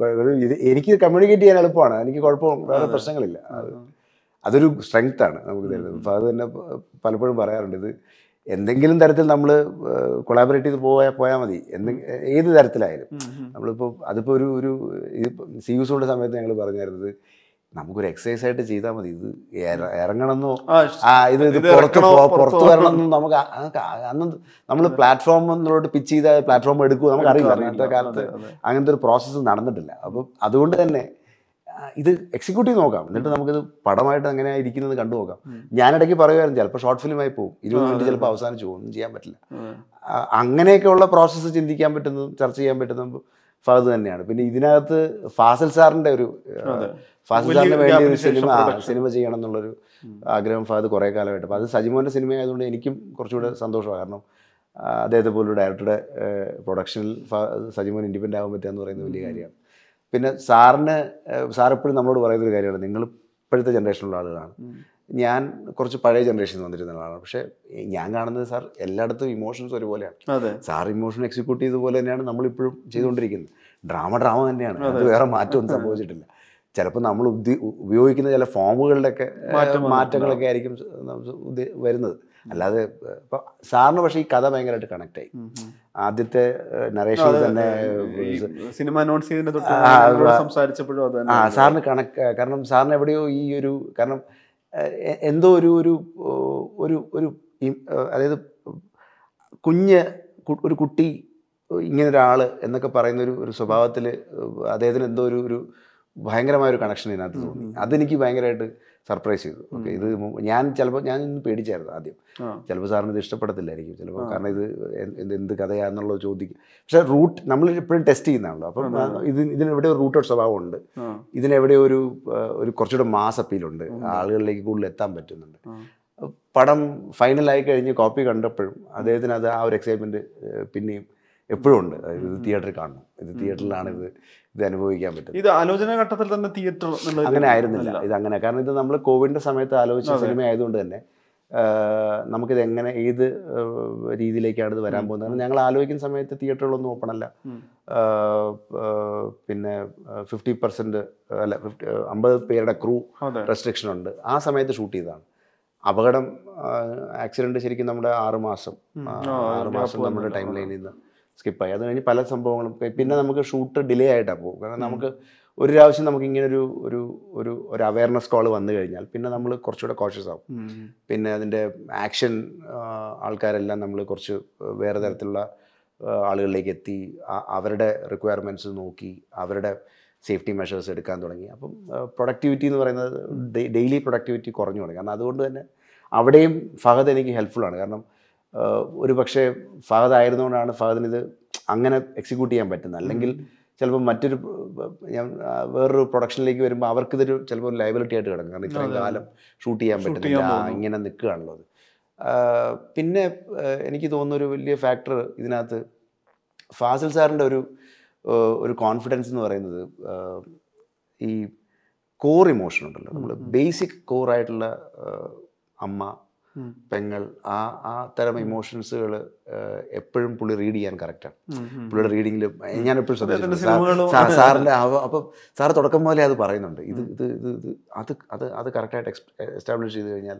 എനിക്ക് കമ്മ്യൂണിക്കേറ്റ് ചെയ്യാൻ എളുപ്പമാണ്, എനിക്ക് കുഴപ്പം വേറെ പ്രശ്നങ്ങളില്ല. അത് അതൊരു സ്ട്രെങ്ത്താണ് നമുക്ക് തരുന്നത്. അപ്പോൾ അത് തന്നെ പലപ്പോഴും പറയാറുണ്ട്, ഇത് എന്തെങ്കിലും തരത്തിൽ നമ്മൾ കൊളാബറേറ്റ് ചെയ്ത് പോയാൽ പോയാൽ മതി, എന്തെങ്കിലും ഏത് തരത്തിലായാലും. നമ്മളിപ്പോൾ അതിപ്പോൾ ഒരു ഒരു സീയൂസോടെ സമയത്ത് ഞങ്ങൾ പറഞ്ഞായിരുന്നത്, നമുക്കൊരു എക്സസൈസ് ആയിട്ട് ചെയ്താൽ മതി, ഇത് ഇറങ്ങണമെന്നോ ആ ഇത് ഇത് പുറത്ത് പുറത്ത് വരണമെന്നോ നമുക്ക് അന്ന് നമ്മൾ പ്ലാറ്റ്ഫോമിലോട്ട് പിച്ച് ചെയ്ത പ്ലാറ്റ്ഫോം എടുക്കുമോ നമുക്കറിയില്ല. അങ്ങനത്തെ കാലത്ത് അങ്ങനത്തെ ഒരു പ്രോസസ്സ് നടന്നിട്ടില്ല. അപ്പം അതുകൊണ്ട് തന്നെ ഇത് എക്സിക്യൂട്ടീവ് നോക്കാം, എന്നിട്ട് നമുക്കിത് പടമായിട്ട് അങ്ങനെ ഇരിക്കുന്നത് കണ്ടു നോക്കാം. ഞാനിടയ്ക്ക് പറയുമായിരുന്നു, ചിലപ്പോൾ ഷോർട്ട് ഫിലിമായി പോകും, ഇരുപത് മിനിറ്റ് ചിലപ്പോൾ അവസാനിച്ചു പോകും, ഒന്നും ചെയ്യാൻ പറ്റില്ല. അങ്ങനെയൊക്കെയുള്ള പ്രോസസ്സ് ചിന്തിക്കാൻ പറ്റുന്നതും ചർച്ച ചെയ്യാൻ പറ്റുന്നതും ഫഹദ് തന്നെയാണ്. പിന്നെ ഇതിനകത്ത് ഫാസിൽ സാറിൻ്റെ ഒരു ഫാസിൽ സാറിന് വേണ്ടി ഒരു സിനിമ സിനിമ ചെയ്യണം എന്നുള്ളൊരു ആഗ്രഹം ഫഹദ് കുറേ കാലമായിട്ട്. അപ്പോൾ അത് സജിമോൻ്റെ സിനിമ ആയതുകൊണ്ട് എനിക്കും കുറച്ചുകൂടെ സന്തോഷമാണ്. കാരണം അദ്ദേഹത്തെ പോലൊരു ഡയറക്ടറുടെ പ്രൊഡക്ഷനിൽ സജിമോൻ ഇൻഡിപെൻഡൻ്റ് ആകാൻ പറ്റുക എന്ന് പറയുന്നത് വലിയ കാര്യമാണ്. പിന്നെ സാറിന് സാർ എപ്പോഴും നമ്മളോട് പറയുന്നൊരു കാര്യമാണ്, നിങ്ങൾ ഇപ്പോഴത്തെ ജനറേഷനിലുള്ള ആളുകളാണ്, ഞാൻ കുറച്ച് പഴയ ജനറേഷനിൽ വന്നിരുന്ന ആളാണ്. പക്ഷേ ഞാൻ കാണുന്നത് സാർ എല്ലായിടത്തും ഇമോഷൻസ് ഒരുപോലെയാണ്. സാർ ഇമോഷൻ എക്സിക്യൂട്ട് ചെയ്തതുപോലെ തന്നെയാണ് നമ്മളിപ്പോഴും ചെയ്തുകൊണ്ടിരിക്കുന്നത്. ഡ്രാമ ഡ്രാമ തന്നെയാണ്, അത് വേറെ മാറ്റമൊന്നും സംഭവിച്ചിട്ടില്ല. ചിലപ്പോൾ നമ്മൾ ഉപയോഗിക്കുന്ന ചില ഫോമുകളുടെയൊക്കെ മാറ്റങ്ങളൊക്കെ ആയിരിക്കും വരുന്നത്. അല്ലാതെ ഇപ്പം സാറിന് പക്ഷേ ഈ കഥ ഭയങ്കരമായിട്ട് കണക്ട് ആയി. ആദ്യത്തെ നറേഷൻ തന്നെ സിനിമ അനൗൺസ് ചെയ്തതിന്റെ സംസാരിച്ചപ്പോഴും ആ സാറിന് കണക്ട്, കാരണം സാറിന് എവിടെയോ ഈ ഒരു കാരണം എന്തോ ഒരു ഒരു ഒരു ഒരു അതായത് കുഞ്ഞ് ഒരു കുട്ടി ഇങ്ങനെ ഒരാൾ എന്നൊക്കെ പറയുന്ന ഒരു ഒരു സ്വഭാവത്തിൽ അദ്ദേഹത്തിന് എന്തോ ഒരു ഒരു ഭയങ്കരമായൊരു കണക്ഷൻ ഇതിനകത്ത് തോന്നി. അതെനിക്ക് ഭയങ്കരമായിട്ട് സർപ്രൈസ് ചെയ്തു. ഓക്കെ, ഇത് ഞാൻ ചിലപ്പോൾ ഞാൻ ഇന്ന് പേടിച്ചായിരുന്നു ആദ്യം, ചിലപ്പോൾ സാറിന് ഇത് ഇഷ്ടപ്പെടത്തില്ലായിരിക്കും ചിലപ്പോൾ, കാരണം ഇത് എന്ത് എന്ത് കഥയാണെന്നുള്ളത് ചോദിക്കും. പക്ഷേ റൂട്ട് നമ്മൾ എപ്പോഴും ടെസ്റ്റ് ചെയ്യുന്നതാണല്ലോ. അപ്പം ഇത് ഇതിനെവിടെ ഒരു റൂട്ടഡ് സ്വഭാവമുണ്ട്, ഇതിനെവിടെ ഒരു ഒരു കുറച്ചുകൂടെ മാസ് അപ്പീലുണ്ട്, ആളുകളിലേക്ക് കൂടുതൽ എത്താൻ പറ്റുന്നുണ്ട്. പടം ഫൈനലായി കഴിഞ്ഞ് കോപ്പി കണ്ടപ്പോഴും അദ്ദേഹത്തിന് അത് ആ ഒരു എക്സൈറ്റ്മെൻറ്റ് പിന്നെയും എപ്പോഴും ഉണ്ട്. അതായത് ഇത് തിയേറ്ററിൽ കാണണം, ഇത് തിയേറ്ററിലാണ് ഇത് ഇത് അനുഭവിക്കാൻ പറ്റും. ഇത് ആലോചന ഘട്ടത്തിൽ തന്നെ തിയേറ്റർ അങ്ങനെ ആയിരുന്നില്ല ഇത് അങ്ങനെ, കാരണം ഇത് നമ്മൾ കോവിഡിൻ്റെ സമയത്ത് ആലോചിച്ച സിനിമ ആയതുകൊണ്ട് തന്നെ നമുക്കിത് എങ്ങനെ ഏത് രീതിയിലേക്കാണ് ഇത് വരാൻ പോകുന്നത്. കാരണം ഞങ്ങൾ ആലോചിക്കുന്ന സമയത്ത് തിയേറ്ററുകളൊന്നും ഓപ്പൺ അല്ല, പിന്നെ ഫിഫ്റ്റി പെർസെൻറ്റ് അല്ല ഫിഫ്റ്റി അമ്പത് പേരുടെ ക്രൂ റെസ്ട്രിക്ഷൻ ഉണ്ട്. ആ സമയത്ത് ഷൂട്ട് ചെയ്തതാണ്. അപകടം ആക്സിഡൻറ്റ് ശരിക്കും നമ്മുടെ ആറ് മാസം ആറ് മാസം നമ്മുടെ ടൈം ലൈനിൽ നിന്ന് സ്കിപ്പായി. അത് കഴിഞ്ഞ് പല സംഭവങ്ങളും പിന്നെ നമുക്ക് ഷൂട്ട് ഡിലേ ആയിട്ടാണ് പോകും. കാരണം നമുക്ക് ഒരു പ്രാവശ്യം നമുക്ക് ഇങ്ങനൊരു ഒരു ഒരു ഒരു അവയർനെസ് കോൾ വന്നു കഴിഞ്ഞാൽ പിന്നെ നമ്മൾ കുറച്ചുകൂടെ കോഷ്യസ് ആവും. പിന്നെ അതിൻ്റെ ആക്ഷൻ ആൾക്കാരെല്ലാം നമ്മൾ കുറച്ച് വേറെ തരത്തിലുള്ള ആളുകളിലേക്ക് എത്തി, അവരുടെ റിക്വയർമെൻറ്റ്സ് നോക്കി അവരുടെ സേഫ്റ്റി മെഷേഴ്സ് എടുക്കാൻ തുടങ്ങി. അപ്പം പ്രൊഡക്ടിവിറ്റി എന്ന് പറയുന്നത് ഡെയിലി പ്രൊഡക്ടിവിറ്റി കുറഞ്ഞു തുടങ്ങി. കാരണം അതുകൊണ്ട് തന്നെ അവിടെയും ഫഹദ് എനിക്ക് ഹെൽപ്ഫുള്ളാണ്. കാരണം ഒരു പക്ഷേ ഫഹദ് ആയിരുന്നുകൊണ്ടാണ് ഫഹദിനിത് അങ്ങനെ എക്സിക്യൂട്ട് ചെയ്യാൻ പറ്റുന്നത്. അല്ലെങ്കിൽ ചിലപ്പോൾ മറ്റൊരു ഞാൻ വേറൊരു പ്രൊഡക്ഷനിലേക്ക് വരുമ്പോൾ അവർക്കിതൊരു ചിലപ്പോൾ ഒരു ലയബിലിറ്റി ആയിട്ട് കിടക്കും. കാരണം ഇത്രയും കാലം ഷൂട്ട് ചെയ്യാൻ പറ്റുന്നില്ല, ഇങ്ങനെ നിൽക്കുകയാണല്ലോ അത്. പിന്നെ എനിക്ക് തോന്നുന്നൊരു വലിയ ഫാക്ടർ ഇതിനകത്ത് ഫാസിൽ സാറിൻ്റെ ഒരു ഒരു കോൺഫിഡൻസ് എന്ന് പറയുന്നത് ഈ കോർ ഇമോഷൻ ഉണ്ടല്ലോ, നമ്മൾ ബേസിക് കോറായിട്ടുള്ള അമ്മ പെങ്ങൾ ആ ആ തരം ഇമോഷൻസുകൾ എപ്പോഴും പുള്ളി റീഡ് ചെയ്യാൻ കറക്റ്റാണ്. പുള്ളിയുടെ റീഡിങ്ങിൽ ഞാൻ എപ്പോഴും ശ്രദ്ധിച്ചിട്ടുണ്ട് സാറിൻ്റെ. അപ്പം സാറ് തുടക്കം പോലെ അത് പറയുന്നുണ്ട്, ഇത് ഇത് ഇത് ഇത് അത് അത് അത് കറക്റ്റായിട്ട് എക്സ് എസ്റ്റാബ്ലിഷ് ചെയ്ത് കഴിഞ്ഞാൽ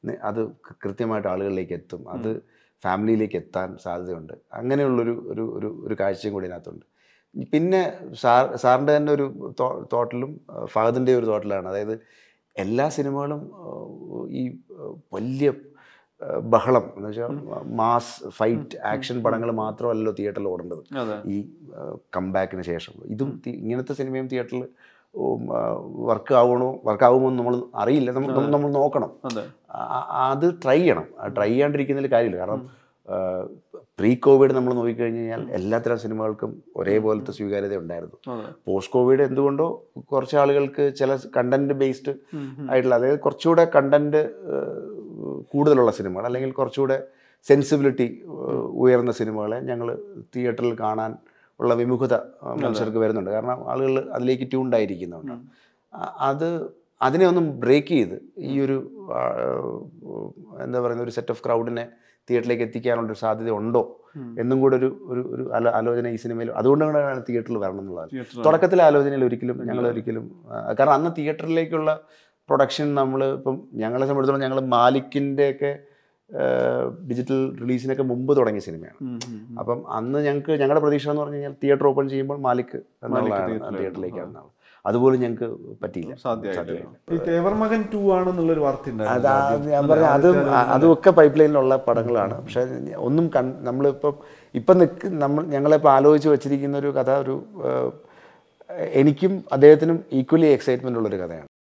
അത് കൃത്യമായിട്ട് ആളുകളിലേക്ക് എത്തും, അത് ഫാമിലിയിലേക്ക് എത്താൻ സാധ്യതയുണ്ട്. അങ്ങനെയുള്ളൊരു ഒരു ഒരു ഒരു കാഴ്ചയും കൂടി ഇതിനകത്തുണ്ട്. പിന്നെ സാർ സാറിൻ്റെ തന്നെ ഒരു തോട്ടിലും ഫഹദിൻ്റെ ഒരു തോട്ടിലാണ്. അതായത് എല്ലാ സിനിമകളും ഈ വലിയ ബഹളം എന്ന് വെച്ചാൽ മാസ് ഫൈറ്റ് ആക്ഷൻ പടങ്ങൾ മാത്രമല്ലല്ലോ തിയേറ്ററിൽ ഓടേണ്ടത് ഈ കംബാക്കിന് ശേഷം. ഇതും ഇങ്ങനത്തെ സിനിമയും തിയേറ്ററിൽ വർക്ക് ആവണോ വർക്ക് ആവുമോ എന്ന് നമ്മൾ അറിയില്ല, നമ്മൾ നമ്മൾ നോക്കണം. അത് ട്രൈ ചെയ്യണം. ട്രൈ ചെയ്യാണ്ടിരിക്കുന്നതിൽ കാര്യമില്ല. കാരണം പ്രീ കോവിഡ് നമ്മൾ നോക്കിക്കഴിഞ്ഞ് കഴിഞ്ഞാൽ എല്ലാത്തരം സിനിമകൾക്കും ഒരേപോലത്തെ സ്വീകാര്യത ഉണ്ടായിരുന്നു. പോസ്റ്റ് കോവിഡ് എന്തുകൊണ്ടോ കുറച്ച് ആളുകൾക്ക് ചില കണ്ടന്റ് ബേസ്ഡ് ആയിട്ടുള്ള, അതായത് കുറച്ചുകൂടെ കണ്ടന്റ് കൂടുതലുള്ള സിനിമകൾ അല്ലെങ്കിൽ കുറച്ചുകൂടെ സെൻസിബിലിറ്റി ഉയർന്ന സിനിമകളെ ഞങ്ങൾ തിയേറ്ററിൽ കാണാൻ ഉള്ള വിമുഖത മനുഷ്യർക്ക് വരുന്നുണ്ട്. കാരണം ആളുകൾ അതിലേക്ക് ട്യൂൺഡായിരിക്കുന്നുണ്ട്. അത് അതിനെ ഒന്നും ബ്രേക്ക് ചെയ്ത് ഈ ഒരു എന്താ പറയുന്ന ഒരു സെറ്റ് ഓഫ് ക്രൗഡിനെ തിയേറ്ററിലേക്ക് എത്തിക്കാനുള്ളൊരു സാധ്യത ഉണ്ടോ എന്നും കൂടെ ഒരു ഒരു ഒരു ആലോചന ഈ സിനിമയിൽ, അതുകൊണ്ടാണ് തിയേറ്ററിൽ വരണം എന്നുള്ളത്. തുടക്കത്തിലെ ആലോചനയിൽ ഒരിക്കലും ഞങ്ങൾ ഒരിക്കലും, കാരണം അന്ന് തിയേറ്ററിലേക്കുള്ള പ്രൊഡക്ഷൻ നമ്മൾ ഇപ്പം ഞങ്ങളെ സംബന്ധിച്ചിടത്തോളം ഞങ്ങൾ മാലിക്കിൻ്റെയൊക്കെ ഡിജിറ്റൽ റിലീസിനൊക്കെ മുമ്പ് തുടങ്ങിയ സിനിമയാണ്. അപ്പം അന്ന് ഞങ്ങൾക്ക് ഞങ്ങളുടെ പ്രതീക്ഷ എന്ന് പറഞ്ഞു കഴിഞ്ഞാൽ തിയേറ്റർ ഓപ്പൺ ചെയ്യുമ്പോൾ മാലിക് എന്നുള്ളതാണ് തിയേറ്ററിലേക്കാണ്. അതുപോലും ഞങ്ങൾക്ക് പറ്റിയില്ല, സാധ്യതയില്ല. ഈ തേവർമകൻ ടു ആണെന്നുള്ളൊരു വാർത്ത ഞാൻ പറഞ്ഞ അതും അതുമൊക്കെ പൈപ്പ് ലൈനിലുള്ള പടങ്ങളാണ്. പക്ഷെ ഒന്നും കൺ നമ്മളിപ്പം ഇപ്പം നിൽക്ക് നമ്മൾ ഞങ്ങളിപ്പോൾ ആലോചിച്ച് വെച്ചിരിക്കുന്ന ഒരു കഥ ഒരു എനിക്കും അദ്ദേഹത്തിനും ഈക്വലി എക്സൈറ്റ്മെൻ്റ് ഉള്ളൊരു കഥയാണ്.